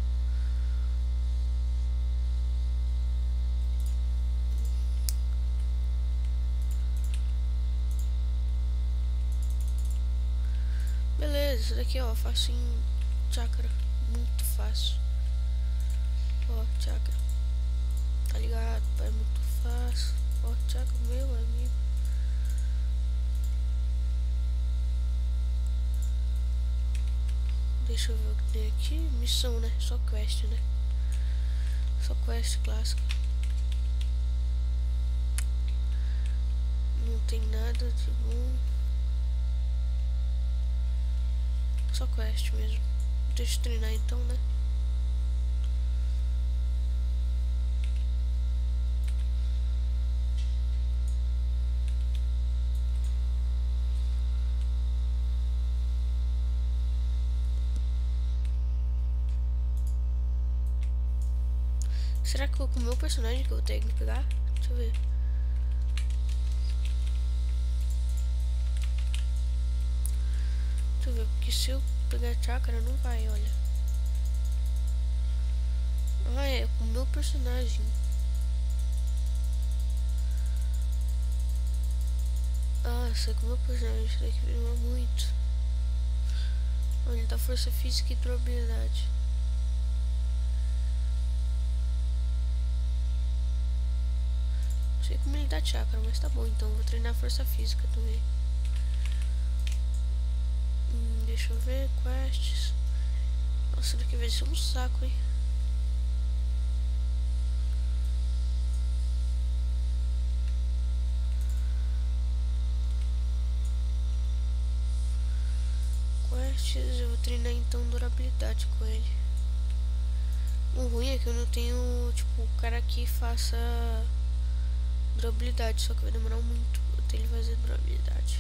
Beleza, isso daqui ó, faço em chakra. Muito fácil. Ó, chakra. Tá ligado? É muito fácil. Ó, chakra, meu amigo. Deixa eu ver o que tem aqui. Missão, né? Só quest, né? Só quest clássica. Não tem nada de bom. Só quest mesmo. Deixa eu treinar então, né? Será que com o meu personagem que eu vou ter que pegar? Deixa eu ver. Deixa eu ver, porque se eu pegar chakra não vai, olha. Ah, é com o meu personagem. Ah, isso é com o meu personagem, isso daqui vai muito. Olha, dá força física e durabilidade. Não sei como ele dá chakra, mas tá bom, então vou treinar força física também. Deixa eu ver, quests. Nossa, daqui vai ser um saco, hein? Quests, eu vou treinar então durabilidade com ele. O ruim é que eu não tenho, tipo, o cara que faça durabilidade, só que vai demorar muito até ele fazer durabilidade.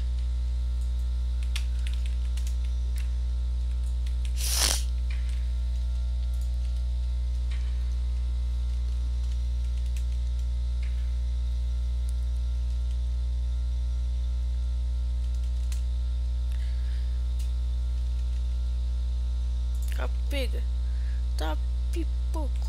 Tá, pega. Tá, pipoco.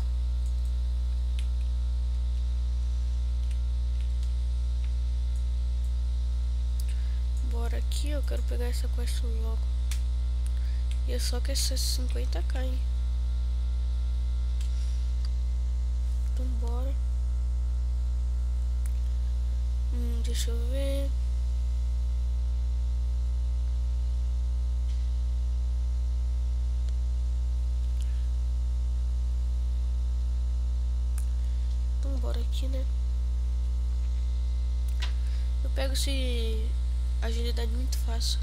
Bora aqui, eu quero pegar essa quest logo. E é só que essas 50k, hein? Então bora. Deixa eu ver. Então bora aqui, né? Eu pego esse agilidade muito fácil.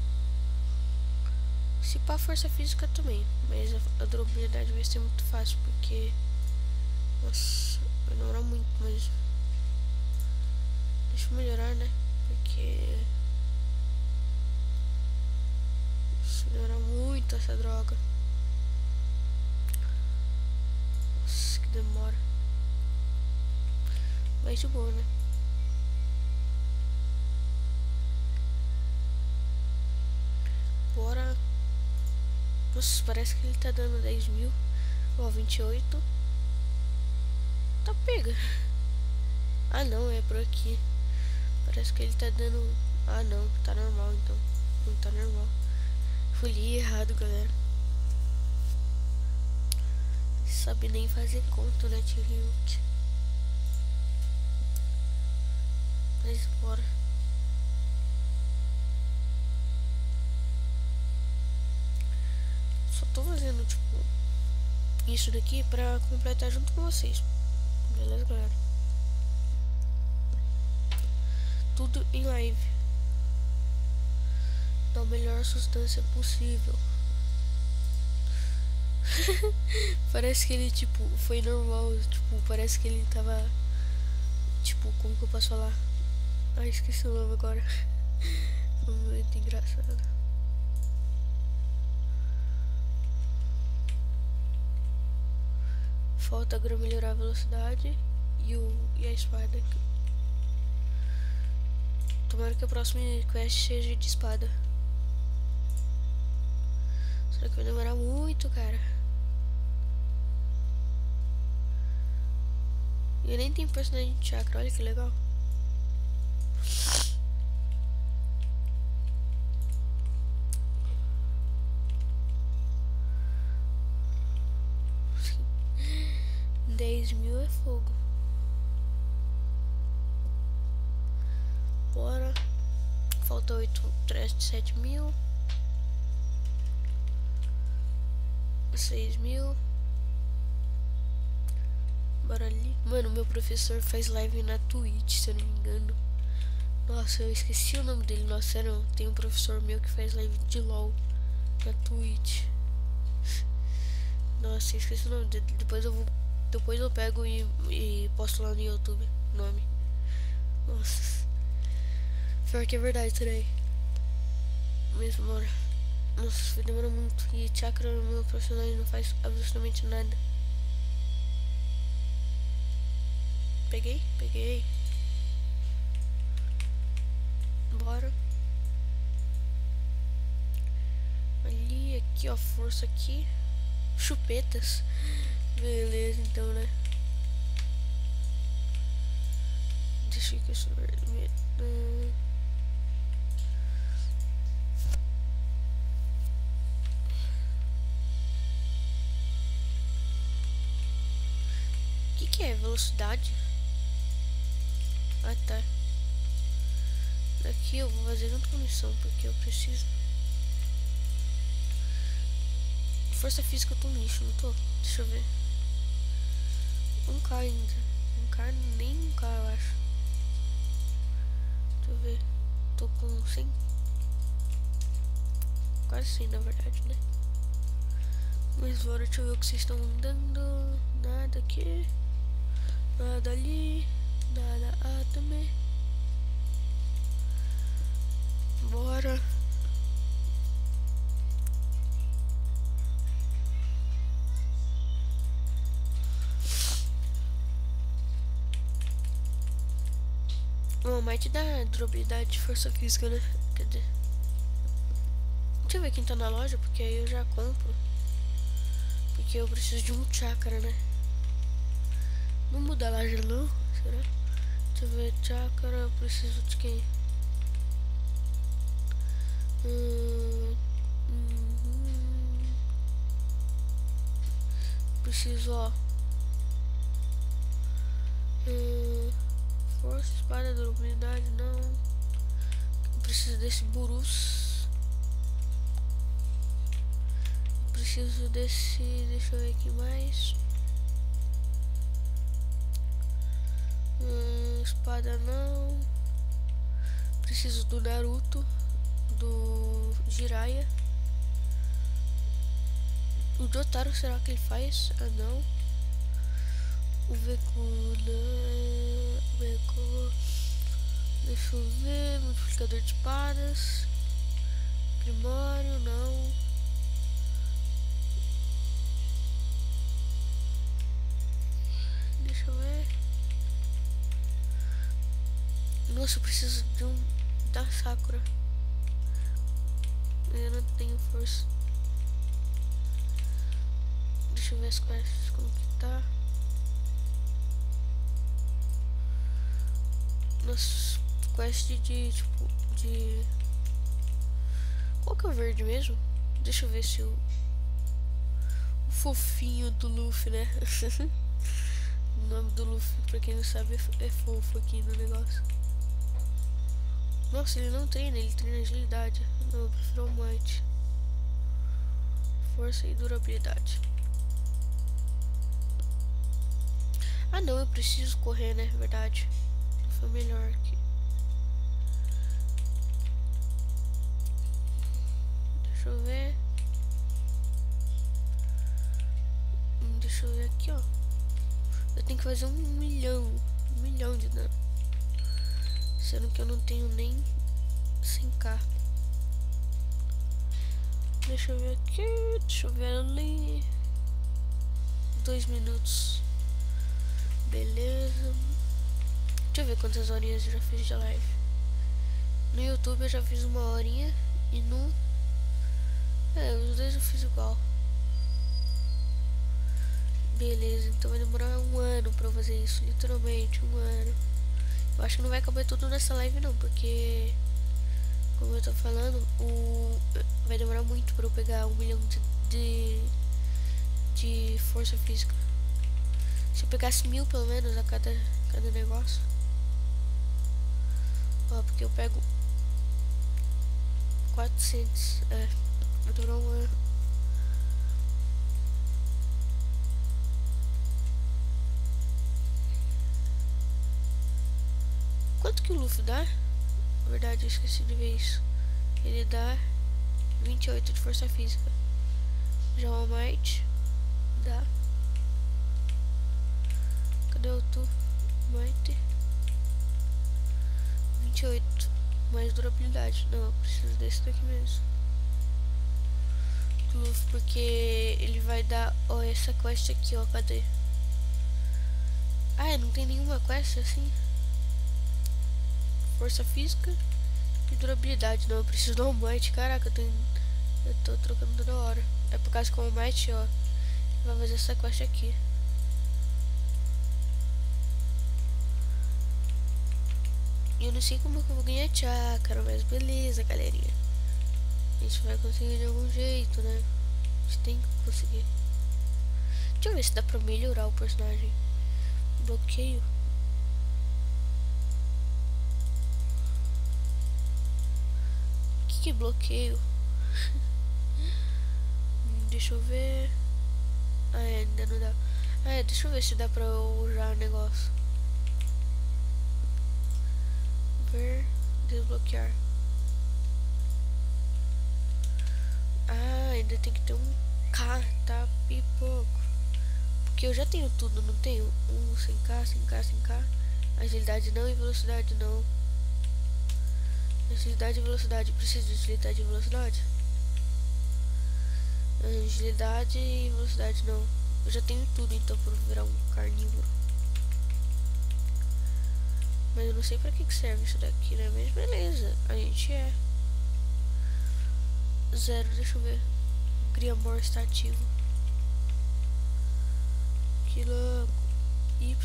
Se pá força física também, mas a durabilidade vai ser muito fácil porque, nossa, vai demorar muito, mas deixa eu melhorar, né? Porque isso demora muito essa droga. Nossa, que demora. Mas de boa, né? Bora. Nossa, parece que ele tá dando 10 mil. Ó, 28. Tá, pega. Ah não, é por aqui. Parece que ele tá dando... Ah não, tá normal então. Não tá normal. Fui li errado, galera. Sabe nem fazer conta, né, Tiriuk? Mas bora. Só tô fazendo, tipo, isso daqui pra completar junto com vocês. Beleza, galera? Tudo em live. Da melhor substância possível. Parece que ele, tipo, foi normal. Tipo, parece que ele tava... Tipo, como que eu posso falar? Ah, esqueci o nome agora. Muito engraçado. Falta agora melhorar a velocidade e a espada. Tomara que a próxima quest seja de espada. Será que vai demorar muito, cara? E nem tem personagem de chakra, olha que legal. Sim. 10 mil é fogo. Bora. Falta 7 mil. 6 mil. Bora ali. Mano, meu professor faz live na Twitch, se eu não me engano. Nossa, eu esqueci o nome dele. Nossa, sério, tem um professor meu que faz live de LOL na Twitch. Nossa, eu esqueci o nome dele. Depois eu pego e posto lá no YouTube o nome. Nossa. Pior que é verdade isso daí. Mas bora. Nossa, demora muito. E chakra no meu personagem não faz absolutamente nada. Peguei. Bora. Ali, aqui, ó. Força aqui. Chupetas. Beleza, então, né? Deixa eu ver isso vermelho. O que é velocidade? Ah, tá. Daqui eu vou fazer junto com a missão, porque eu preciso. Força física eu tô no lixo, não tô? Deixa eu ver. 1k ainda. 1k, nem 1k eu acho. Deixa eu ver. Tô com 100. Quase 100 na verdade, né? Mas bora, deixa eu ver o que vocês estão andando. Nada aqui. Nada ali. Nada também. Bora. Bom, mas te dá durabilidade de força física, né? Quer dizer. Deixa eu ver quem tá na loja, porque aí eu já compro. porque eu preciso de um chakra, né? Não muda lá já não? Será? Deixa eu ver, chakra, eu preciso de quem? Preciso, ó. Força, espada, durabilidade, não. Eu preciso desse burus. Preciso desse. Deixa eu ver aqui mais. Espada não. Preciso do Naruto. Do Jiraiya. O Jotaro, será que ele faz? Ah, não. O Vekuna. Deixa eu ver. Multiplicador de espadas. Grimório, não. Deixa eu ver. Nossa, eu preciso de um da Sakura. Eu não tenho força. Deixa eu ver as quests, como que tá. Nossa, quest de tipo de. Qual que é o verde mesmo? Deixa eu ver se o fofinho do Luffy, né? O nome do Luffy, pra quem não sabe, é fofo aqui no negócio. Nossa, ele não treina, ele treina agilidade. Não, eu prefiro o Might. Força e durabilidade. Ah não, eu preciso correr, né? Verdade. Foi melhor aqui. Deixa eu ver. Deixa eu ver aqui, ó. Eu tenho que fazer 1 milhão. 1 milhão de dano. Sendo que eu não tenho nem 100k. Deixa eu ver aqui. Deixa eu ver ali. 2 minutos. Beleza. Deixa eu ver quantas horinhas eu já fiz de live. No YouTube eu já fiz 1 horinha. E no... os dois eu fiz igual. Beleza, então vai demorar 1 ano pra eu fazer isso. Literalmente, 1 ano. Eu acho que não vai caber tudo nessa live não, porque... Como eu tô falando, vai demorar muito pra eu pegar 1 milhão de força física. Se eu pegasse 1000 pelo menos a cada negócio. Ó, porque eu pego 400. Vai durar 1 ano. Quanto que o Luffy dá? Na verdade, eu esqueci de ver isso. Ele dá 28 de força física. Já o All Might dá. Cadê o tu? Might 28. Mais durabilidade. Não, eu preciso desse daqui mesmo. Do Luffy, porque ele vai dar. Ó, essa quest aqui, ó. Cadê? Ah, não tem nenhuma quest assim? Força física e durabilidade. Não, eu preciso do All Might. Caraca, eu tô trocando toda hora. É por causa que o All Might, ó, vai fazer essa quest aqui. E eu não sei como que eu vou ganhar chakra, mas beleza, galerinha. A gente vai conseguir de algum jeito, né? A gente tem que conseguir. Deixa eu ver se dá pra melhorar o personagem. Bloqueio. Que bloqueio? Deixa eu ver. Ah, ainda não dá. Deixa eu ver se dá pra eu usar o negócio. Ver, desbloquear. Ainda tem que ter um K, tá? Pipoco. Porque eu já tenho tudo, não tenho? 100k, 100k, 100k. Agilidade não e velocidade não. Agilidade e velocidade. Preciso de agilidade e velocidade? Agilidade e velocidade não. Eu já tenho tudo então pra virar um carnívoro. Mas eu não sei pra que serve isso daqui, né? Mas beleza, a gente é 0, deixa eu ver. Griamor está ativo. Que louco. Y.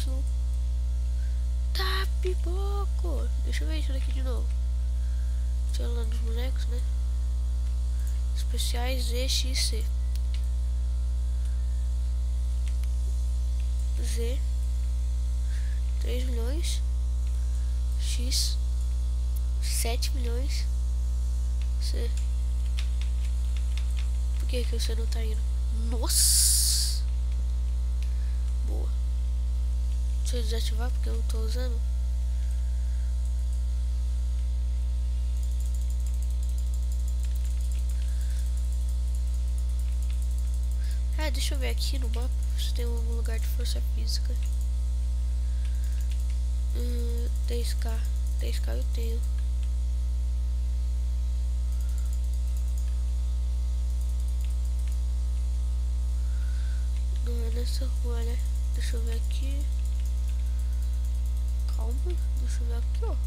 Tá, pipoco. Deixa eu ver isso daqui de novo. Deixa eu lá nos bonecos, né? Especiais ZXC. Z 3 milhões. X 7 milhões. C. Por que você não tá indo? Nossa! Boa. Deixa eu desativar porque eu não tô usando. Ah, deixa eu ver aqui no mapa se tem algum lugar de força física. 10k. 10k eu tenho. Não é nessa rua, né? Deixa eu ver aqui. Calma, deixa eu ver aqui, ó.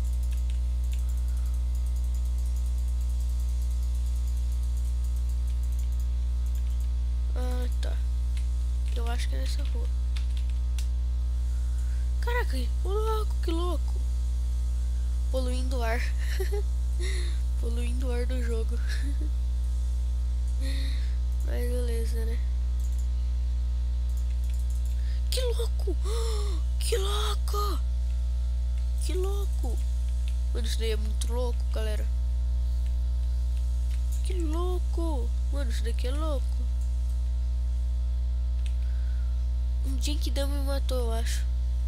Ah, tá. Eu acho que é nessa rua. Caraca, ô louco, que louco. Poluindo o ar. Poluindo o ar do jogo. Mas beleza, né? Que louco! Que louco! Que louco! Mano, isso daí é muito louco, galera. Que louco! Mano, isso daqui é louco. Um Genkidama me matou, eu acho.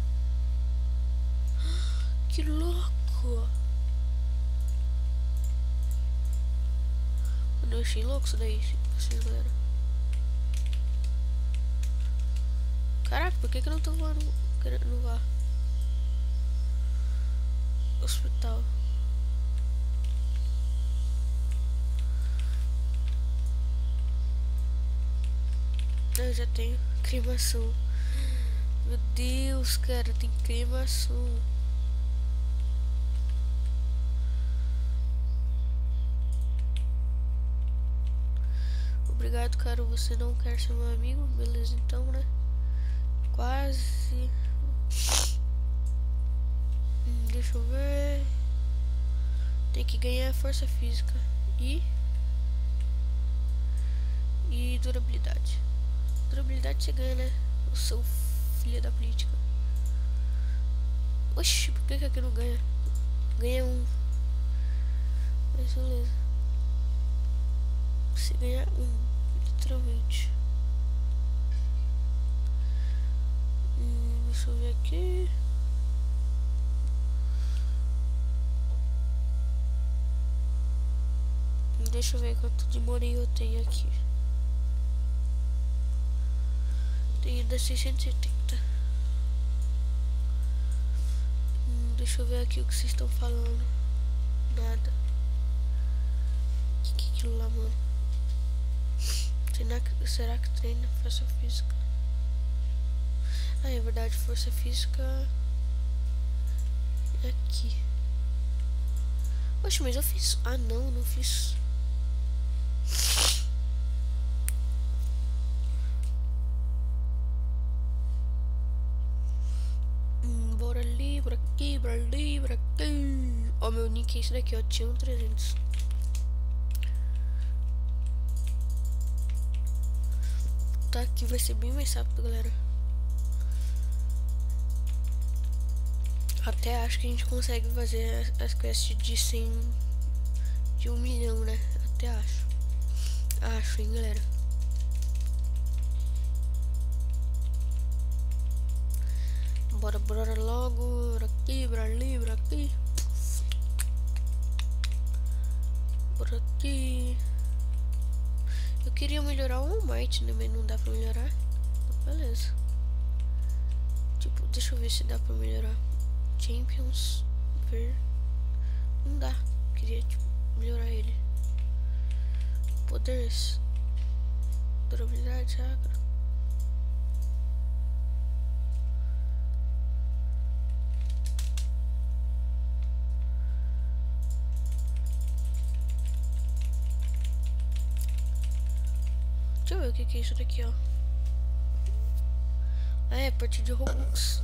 Que louco! Mano, eu achei louco isso daí, vocês, galera. Caraca, por que eu não tô voando? Querendo voar? Hospital. Eu já tenho cremação. Meu Deus, cara, tem cremação. Obrigado, cara. Você não quer ser meu amigo? Beleza, então, né? Quase. Deixa eu ver. Tem que ganhar força física e durabilidade. Durabilidade você ganha, né? O seu filho da política. Oxi, por que aqui não ganha? Ganha um. Mas beleza. Você ganha um, literalmente. Deixa eu ver aqui. Deixa eu ver quanto de morinho eu tenho aqui. Tenho ainda 680. Deixa eu ver aqui o que vocês estão falando. Nada. Que é aquilo lá, mano? Será que treina força física? Ah, é verdade, força física é aqui. Oxe, mas eu fiz. Ah, não fiz. Bora ali, por aqui, por ali, por aqui. Ó, meu nick é esse daqui, ó. Tinha 300. Tá, aqui vai ser bem mais rápido, galera. Até acho que a gente consegue fazer as quests de 100, de 1 milhão, né? Até acho. Acho, hein, galera. Bora logo. Bora aqui, bora ali, bora aqui. Bora aqui. Eu queria melhorar o Might, né? Mas não dá pra melhorar. Beleza. Tipo, deixa eu ver se dá pra melhorar. Champions. Ver. Não dá. Queria, tipo, melhorar ele. Poderes. Durabilidade, chakra. Deixa eu ver o que é isso daqui, ó. Ah, é, partida de Robux.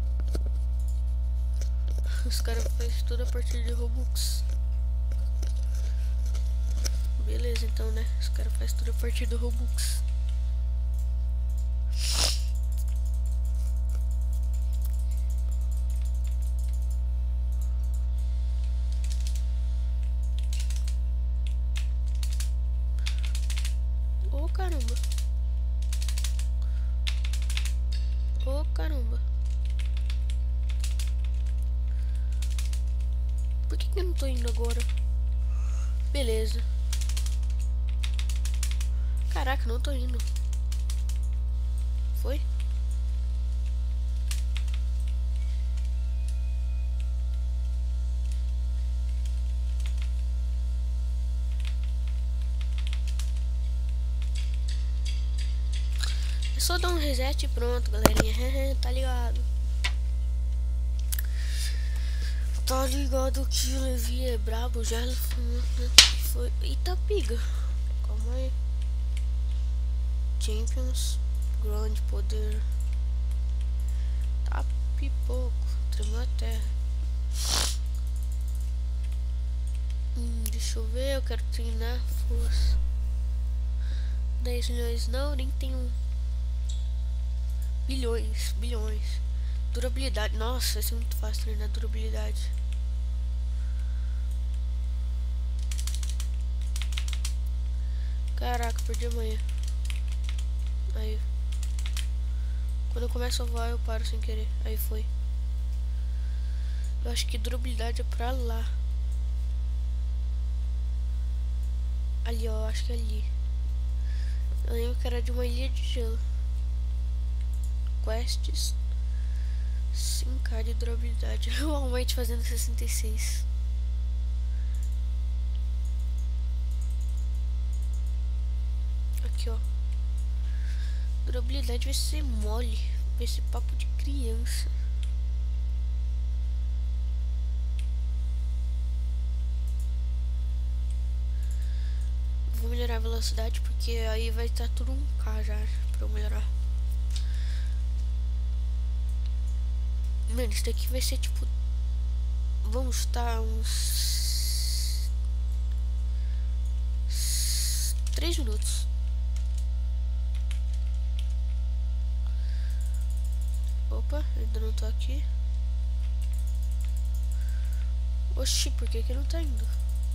Os caras fazem tudo a partir de Robux. Beleza, então, né? Os caras fazem tudo a partir do Robux. Ô, caramba. Ô, caramba. Por que eu não tô indo agora? Beleza. Caraca, não tô indo. Foi? É só dar um reset e pronto, galerinha. Tá ligado? Tá ligado que o Levi é brabo, já foi. Eita, piga. Calma aí. Champions, grande poder. Tá pipoco, tremeu a terra. Deixa eu ver, eu quero treinar força. 10 milhões não, nem tenho. Bilhões. Durabilidade, nossa, vai ser muito fácil treinar durabilidade. Caraca, perdi a manhã. Aí. Quando eu começo a voar, eu paro sem querer. Aí foi. Eu acho que durabilidade é pra lá. Ali, ó, acho que é ali. Eu lembro que era de uma ilha de gelo. Quests 5k de durabilidade. O Almighty fazendo 66. Aqui, ó. Durabilidade vai ser mole. Vai ser papo de criança. Vou melhorar a velocidade porque aí vai estar tudo 1k já pra eu melhorar. Mano, isso daqui vai ser tipo. Vamos estar uns 3 minutos. Opa, ainda não tô aqui. Oxi, por que não tá indo?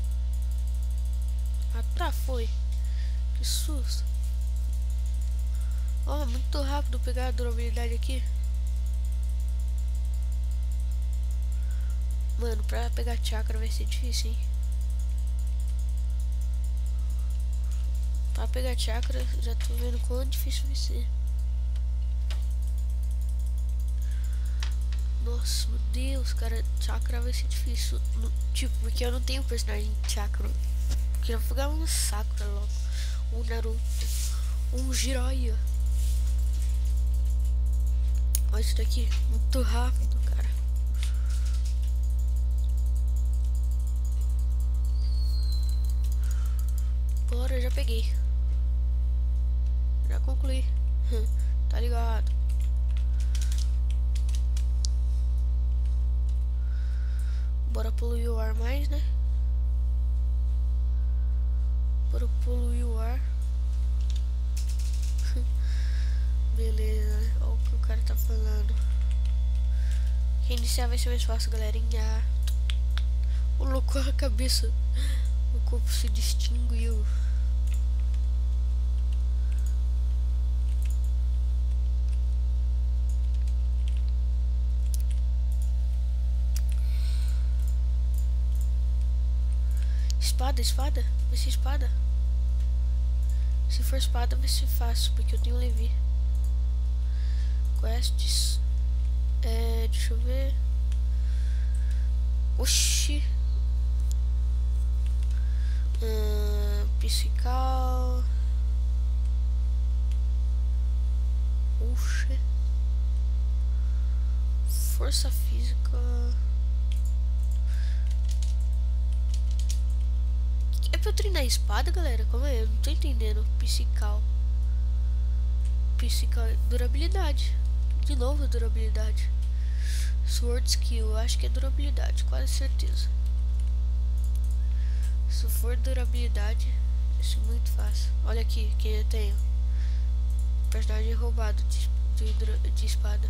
Ah tá, foi. Que susto. Ó, muito rápido pegar a durabilidade aqui. Mano, pra pegar chakra vai ser difícil, hein? Pra pegar chakra, já tô vendo quão difícil vai ser. Nossa, meu Deus, cara, chakra vai ser difícil. Tipo, porque eu não tenho personagem de chakra. Eu queria pegar um Sakura logo. Um Naruto. Um Jiraiya. Olha isso daqui, muito rápido, cara. Bora, já peguei. Já concluí. Tá ligado? Bora poluir o ar mais, né? Bora poluir o ar. Beleza, olha o que o cara tá falando. Reiniciar vai ser mais fácil, galerinha. O louco, a cabeça. O corpo se distinguiu. Espada? Vai ser espada? Se for espada vai ser fácil, porque eu tenho Levi. Quests. Deixa eu ver. Oxi. Psical. Oxi. Força física. É pra eu treinar a espada, galera? Como é? Eu não tô entendendo. Psical. Durabilidade. De novo, durabilidade. Sword skill, eu acho que é durabilidade, quase certeza. Se for durabilidade, isso é muito fácil. Olha aqui, quem eu tenho. Personagem roubado de espada.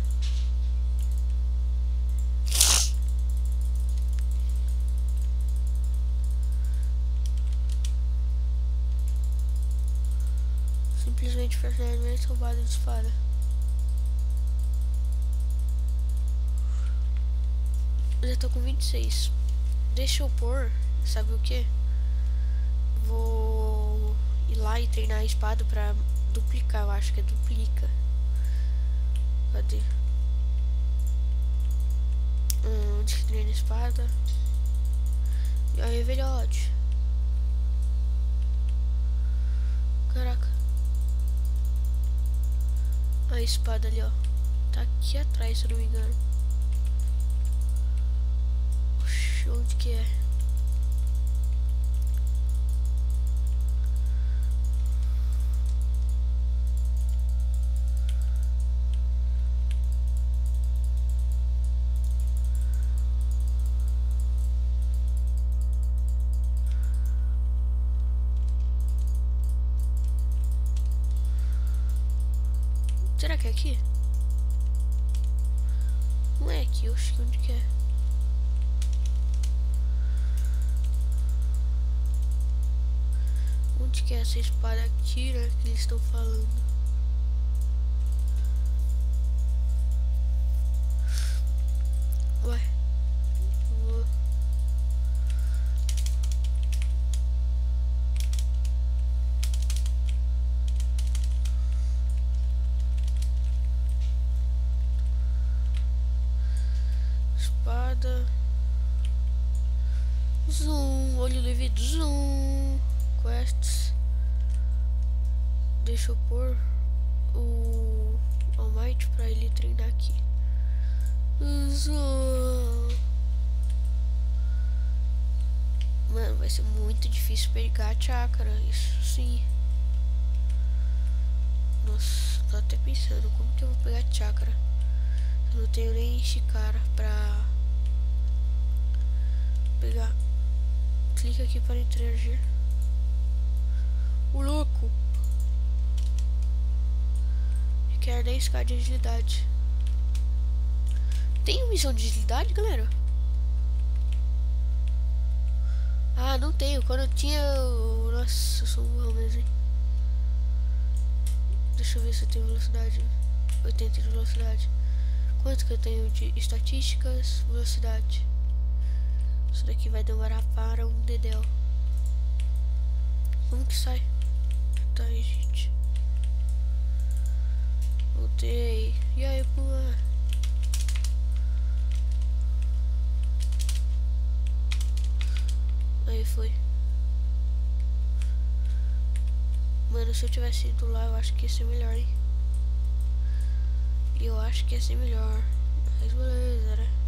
Simplesmente personagem mais roubado de espada. Eu já tô com 26. Deixa eu pôr, sabe o que? Vou ir lá e treinar a espada pra duplicar, eu acho que é duplica. Cadê? Onde que treina a espada? E aí, velhote. Caraca. A espada ali, ó. Tá aqui atrás, se eu não me engano. Oxi, onde que é? Será que é aqui? Não é aqui, oxi, onde que é? Onde que é essa espada aqui, né, que eles estão falando? Ué. Espada. Zoom, olho livre, zoom. Quests. Deixa eu pôr o Almighty pra ele treinar aqui. Zoom. Mano, vai ser muito difícil pegar a chácara, isso sim. Nossa, tô até pensando como que eu vou pegar a chácara. Eu não tenho nem Shikara pra pegar. Clica aqui para interagir. O louco. Requer 10k de agilidade. Tem missão de agilidade, galera? Ah, não tenho. Quando eu tinha... Nossa, eu sou um burrão mesmo, hein? Deixa eu ver se eu tenho velocidade. 80 de velocidade. Quanto que eu tenho de estatísticas? Velocidade. Isso daqui vai demorar para um dedéu. Como que sai? Tá aí, gente. Voltei. E aí, pô? Aí foi. Mano, se eu tivesse ido lá, eu acho que ia ser melhor, hein? E eu acho que ia ser melhor. Mas beleza, né?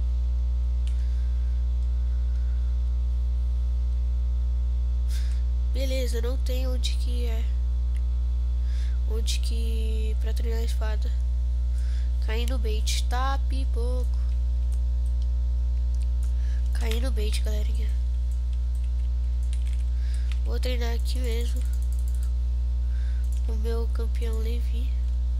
Beleza, não tem onde que é. Onde que... Pra treinar a espada. Cair no bait. Tá, pipoco. Cair no bait, galerinha. Vou treinar aqui mesmo. O meu campeão Levi.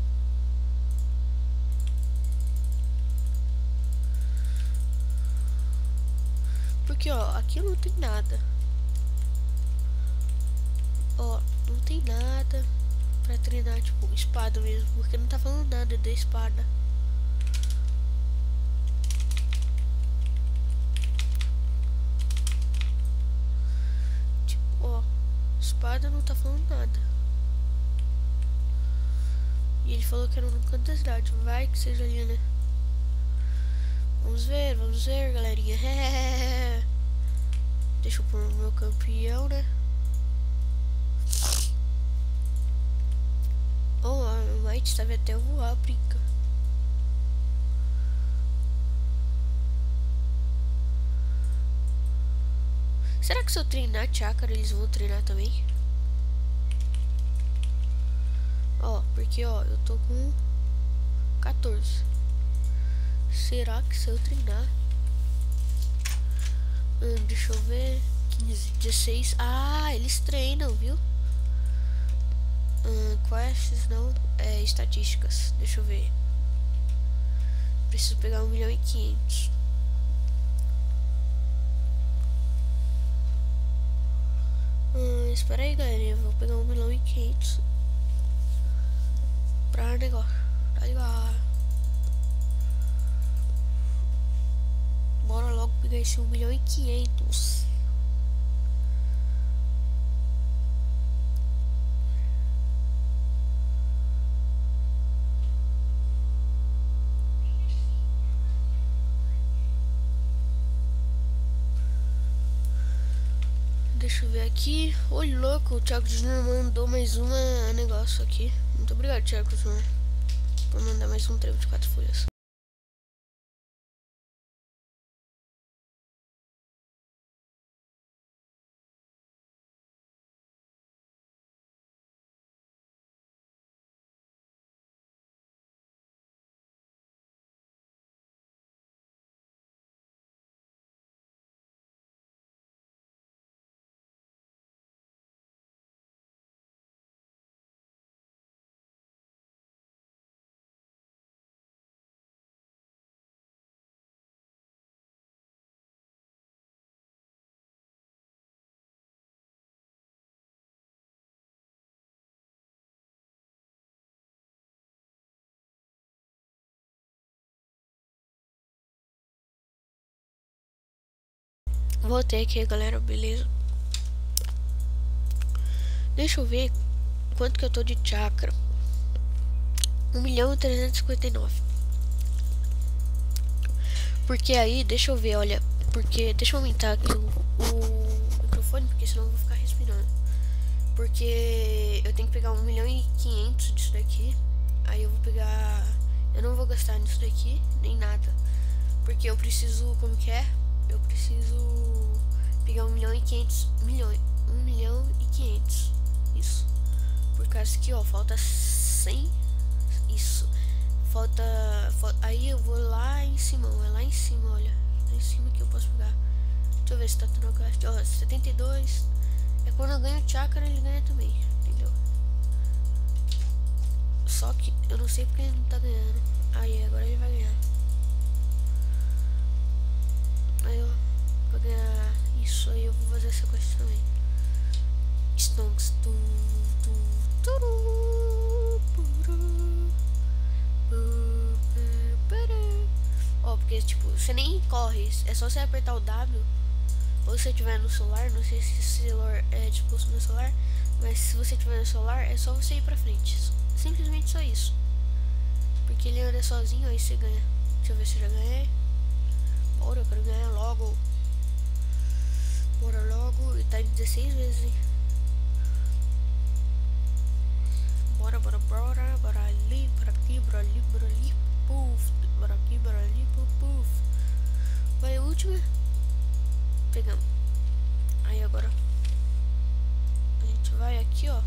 Porque, ó, aqui não tem nada. Ó, não tem nada pra treinar, tipo, espada mesmo. Porque não tá falando nada da espada. Tipo, ó, espada não tá falando nada. E ele falou que era no canto da cidade. Vai que seja ali, né? Vamos ver, galerinha. Deixa eu pôr o meu campeão, né? Oh, a Might sabe até voar, brinca. Será que se eu treinar chácara, eles vão treinar também? Ó, porque ó, eu tô com 14. Será que se eu treinar? Deixa eu ver. 15, 16. Ah, eles treinam, viu? Quests não. Estatísticas. Deixa eu ver. Preciso pegar 1.500.000. Espera aí, galerinha. Vou pegar 1.500.000 pra negócio. Tá ligado? Bora logo pegar esse 1.500.000. Deixa eu ver aqui. Ô louco, o Thiago Junior mandou mais um negócio aqui. Muito obrigado, Thiago Junior, por mandar mais um trevo de 4 folhas. Voltei aqui, galera, beleza? Deixa eu ver quanto que eu tô de chakra. 1.359.000. Porque aí, deixa eu ver, olha. Porque, deixa eu aumentar aqui o microfone, porque senão eu vou ficar respirando. Porque eu tenho que pegar 1.500.000 disso daqui. Aí eu vou pegar... Eu não vou gastar nisso daqui, nem nada. Porque eu preciso, como que é? Eu preciso pegar 1.500.000. 1.500.000. Isso. Por causa que, ó, falta 100. Isso. Falta... Aí eu vou lá em cima. É lá em cima, olha. Lá em cima que eu posso pegar. Deixa eu ver se tá tudo gasto. Ó, 72. É quando eu ganho chakra, ele ganha também. Entendeu? Só que eu não sei porque ele não tá ganhando. Aí, agora ele vai ganhar. Aí eu vou ganhar isso. Aí eu vou fazer essa quest também. Stonks. Ó, porque tipo, você nem corre. É só você apertar o W. Ou se você tiver no celular, não sei se esse celular é tipo no celular, mas se você tiver no celular, é só você ir pra frente. Simplesmente só isso. Porque ele anda sozinho, aí você ganha. Deixa eu ver se eu já ganhei. Bora, eu quero ganhar logo. Bora logo. E tá em 16 vezes, hein? Bora, bora, bora. Bora ali, bora aqui, bora ali, bora ali. Puf. Bora aqui, bora ali, puf. Vai a última. Pegamos. Aí agora a gente vai aqui, ó.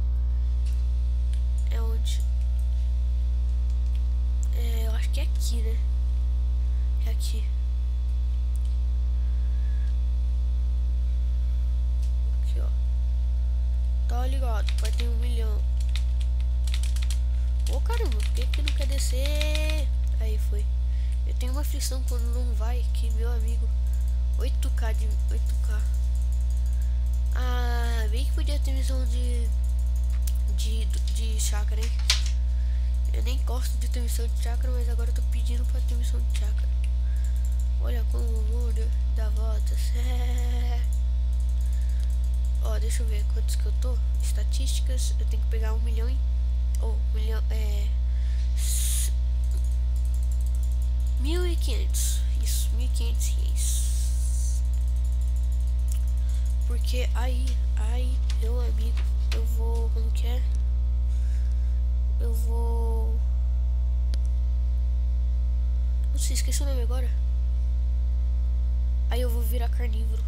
É onde? Eu acho que é aqui, né? É aqui. Aqui, ó. Tá ligado? Vai ter 1 milhão. Ô caramba, por que não quer descer? Aí foi. Eu tenho uma aflição quando não vai, que meu amigo. 8K de 8K. Ah, bem que podia ter missão de chakra, hein? Eu nem gosto de ter missão de chakra, mas agora eu tô pedindo pra ter missão de chakra. Olha como o mundo dá voltas. Ó, deixa eu ver quantos que eu tô. Estatísticas, eu tenho que pegar 1 milhão e... 1 milhão, 1.500. Isso, 1.500 reais. Porque aí, meu amigo, eu vou, como que é? Eu vou... Não sei, esqueci o nome agora. Aí eu vou virar carnívoro.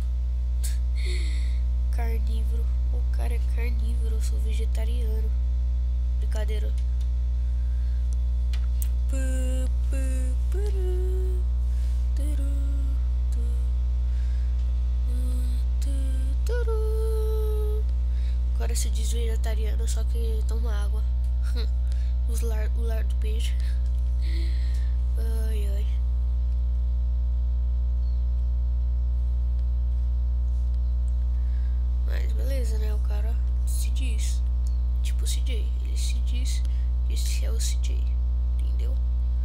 Carnívoro. O cara é carnívoro, eu sou vegetariano. Brincadeira. Agora se diz vegetariano, só que toma água. O lar do peixe. Ai, ai. Mas beleza, né? O cara se diz. Tipo o CJ. Ele se diz. Esse é o CJ. Entendeu?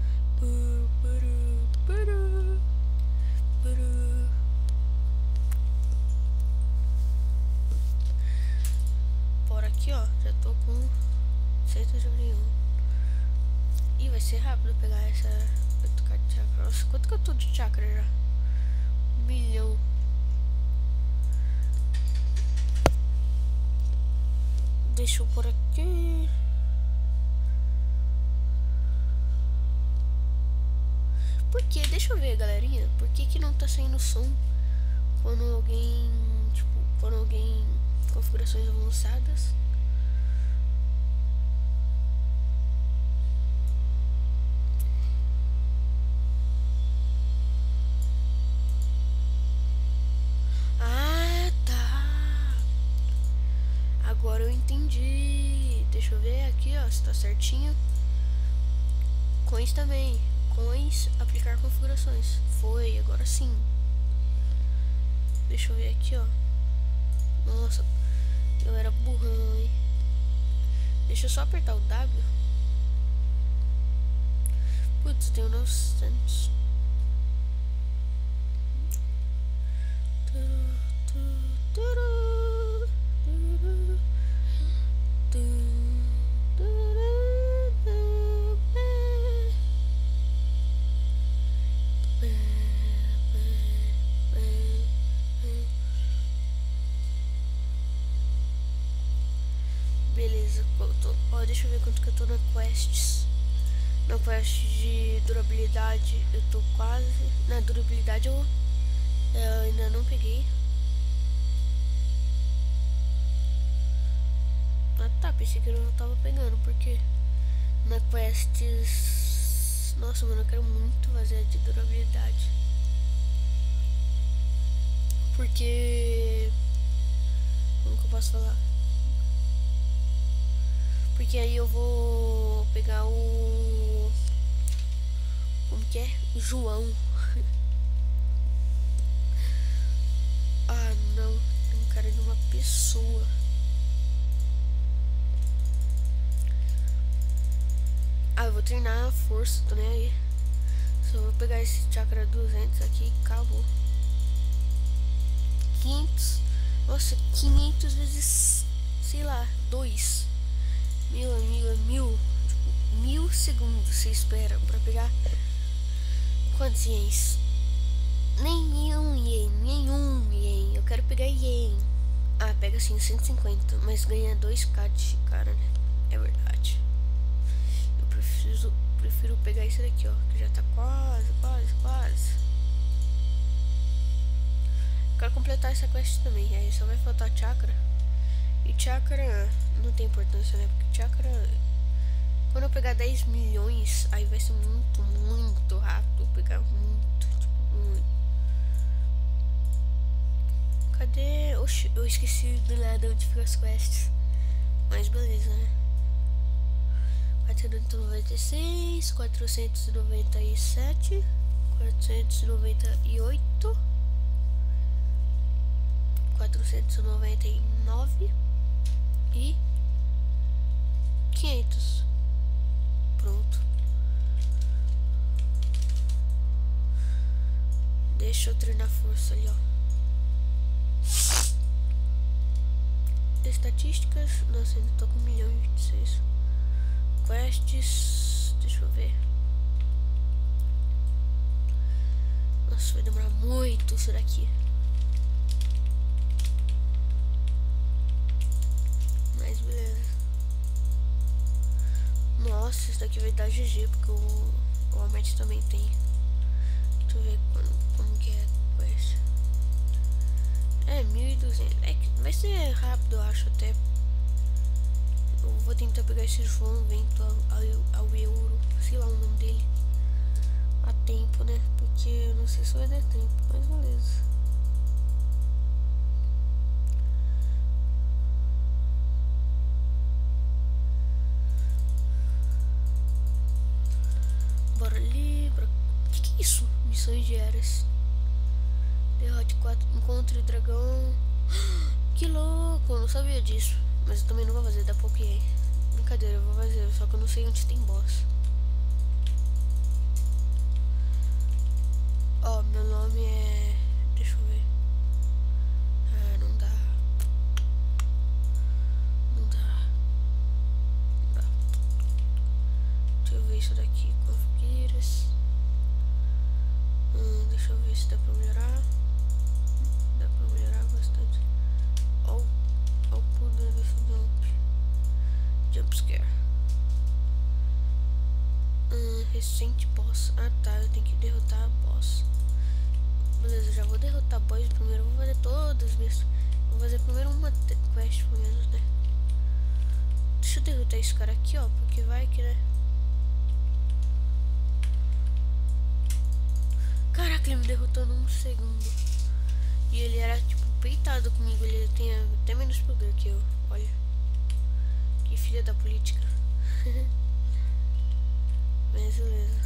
Por aqui, ó. Já tô com 191. Ih, vai ser rápido pegar essa 8k de chakra. Nossa, quanto que eu tô de chakra já? 1 milhão. Deixa eu por aqui. Por que? Deixa eu ver, galerinha. Por que que não tá saindo som quando alguém, tipo, quando alguém configurações avançadas? Ah, tá. Agora eu entendi. Deixa eu ver aqui, ó, se tá certinho. Coins também. Coins, aplicar configurações. Foi, agora sim. Deixa eu ver aqui, ó. Nossa, eu era burrão, hein? Deixa eu só apertar o W. Putz, tem 900. Beleza, ó, deixa eu ver quanto que eu tô na quests. Na quest de durabilidade eu tô quase. Na durabilidade eu ainda não peguei. Ah tá, pensei que eu não tava pegando, porque na quests. Nossa, mano, eu quero muito fazer a de durabilidade. Porque. Como que eu posso falar? Porque aí eu vou pegar o. Como que é? O João. Ah, não. Tem cara de uma pessoa. Ah, eu vou treinar a força, tô nem aí. Só vou pegar esse chakra 200 aqui e acabou. 500. Nossa, 500 vezes, sei lá, 2. Meu amigo, é 1000. Tipo, 1000 segundos você espera pra pegar. Quantos ienes? Nenhum ien. Eu quero pegar ien. Ah, pega assim 150, mas ganha 2k de cara, né? É verdade. Eu prefiro pegar esse daqui, ó, que já tá quase. Quero completar essa quest também. Aí só vai faltar chakra. E chakra não tem importância, né? Porque chakra, quando eu pegar 10 milhões, aí vai ser muito rápido. Pegar muito, tipo, muito. Cadê? Oxi, eu esqueci do nada onde fica as quests. Mas beleza, né? 496, 497, 498, 499 e 500. Pronto. Deixa eu treinar força ali, ó. Estatísticas. Nossa, ainda tô com 1.026. Quests. Deixa eu ver. Nossa, vai demorar muito isso daqui. Mas beleza. Nossa, isso daqui vai dar GG, porque o Almighty também tem. Deixa eu ver como que é a quest. É 1.200. É que vai ser rápido, eu acho, até. Eu vou tentar pegar esse João Vento ao Euro, sei lá o nome dele, a tempo, né? Porque eu não sei se vai dar tempo, mas beleza. Bora ali, bora... Que é isso? Missões diárias. Derrote 4, encontre o dragão. Que louco, eu não sabia disso. Mas eu também não vou fazer, dá pouco aí. Brincadeira, eu vou fazer, só que eu não sei onde tem boss. Ó, meu nome é... Deixa eu ver. Ah, não dá. Não dá. Não dá. Deixa eu ver isso daqui. Configuras. Deixa eu ver se dá pra melhorar. Dá pra melhorar bastante. Ó o poder desse jumpscare. Recente boss. Ah tá, eu tenho que derrotar a boss. Beleza, já vou derrotar a boss primeiro. Vou fazer todas as minhas. Vou fazer primeiro uma quest pelo menos, né? Deixa eu derrotar esse cara aqui, ó. Porque vai que, né? Caraca, ele me derrotou num segundo. E ele era, tipo, peitado comigo. Ele tem até menos poder que eu. Olha. Que filha da política. Mas beleza.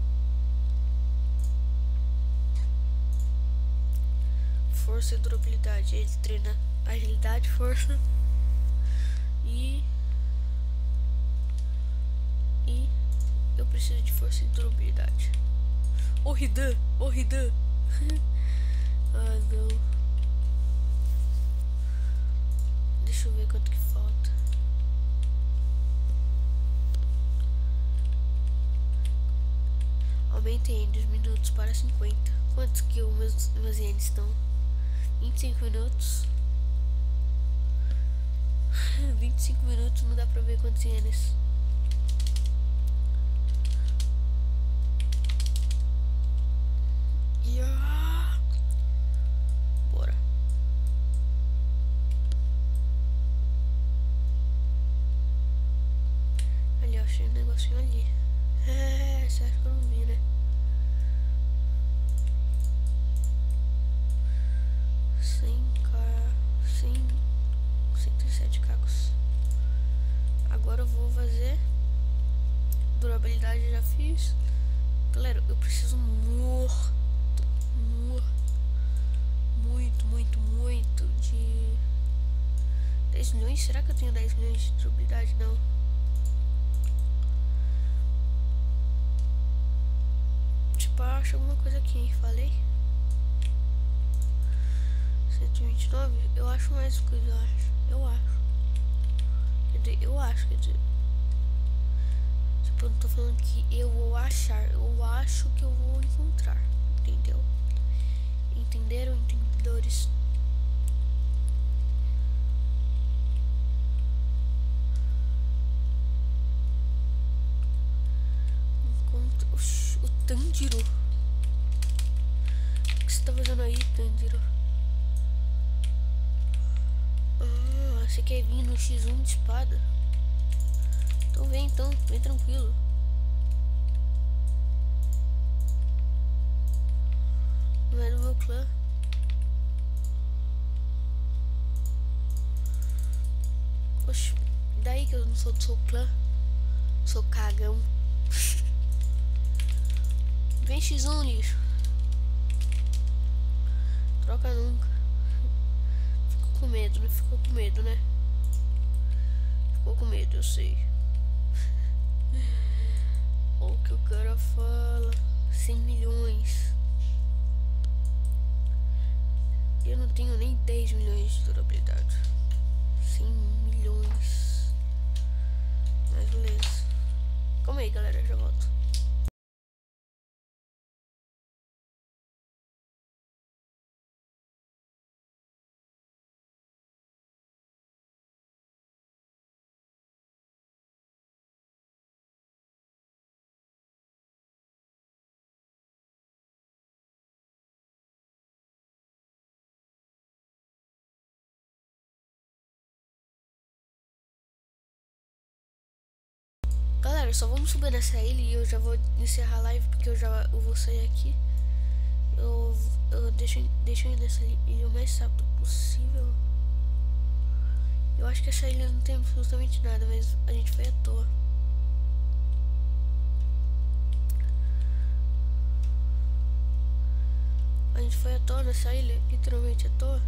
Força e durabilidade. Ele treina agilidade, força e eu preciso de força e durabilidade. Ridan, Ridan. Ah, não. Deixa eu ver quanto que falta. Aumentei dos minutos para 50. Quantos que meus ienes estão? 25 minutos. 25 minutos, não dá pra ver quantos ienes. Bora. Ali, eu achei um negocinho ali. Você acha que eu não vi, né? 107 cacos. Agora eu vou fazer durabilidade, já fiz. Galera, eu preciso muito de 10 milhões. Será que eu tenho 10 milhões de durabilidade? Não. Tipo, acho alguma coisa aqui, falei. 129, eu acho mais coisa, eu acho. Quer dizer. Tipo, eu não tô falando que eu vou achar, eu acho que eu vou encontrar, entendeu? Entenderam, entendedores? Encontro... Oxi, o Tanjiro. O que você tá fazendo aí, Tanjiro? Ah, você quer vir no X1 de espada? Então, vem tranquilo. Não é do meu clã. Oxe, daí que eu não sou do seu clã. Sou cagão. Vem X1, lixo. Troca nunca. Ficou com medo, né? Ficou com medo, né? Ficou com medo, eu sei. Olha o que o cara fala. 100 milhões. Eu não tenho nem 10 milhões de durabilidade. 100 milhões. Mas beleza. Calma aí, galera, já volto. galera, só vamos subir nessa ilha e eu já vou encerrar a live porque eu vou sair aqui. Deixa eu ir nessa ilha o mais rápido possível. Eu acho que essa ilha não tem absolutamente nada, mas a gente foi à toa. A gente foi à toa nessa ilha, literalmente à toa.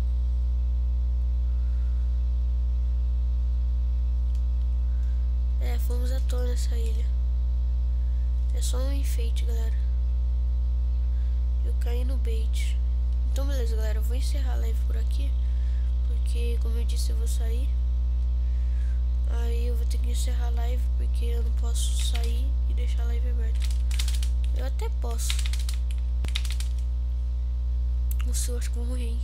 É, fomos à toa nessa ilha. É só um enfeite, galera. Eu caí no bait. Então beleza, galera, eu vou encerrar a live por aqui, porque como eu disse eu vou sair. Aí eu vou ter que encerrar a live porque eu não posso sair e deixar a live aberta. Eu até posso. Nossa, eu acho que vou morrer, hein?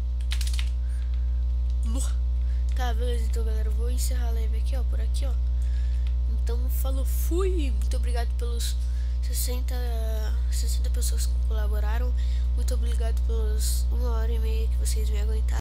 Tá, beleza, então galera, eu vou encerrar a live aqui, ó, por aqui, ó. Então falou, fui! Muito obrigado pelos 60 pessoas que colaboraram. Muito obrigado pelos 1h30 que vocês me aguentaram.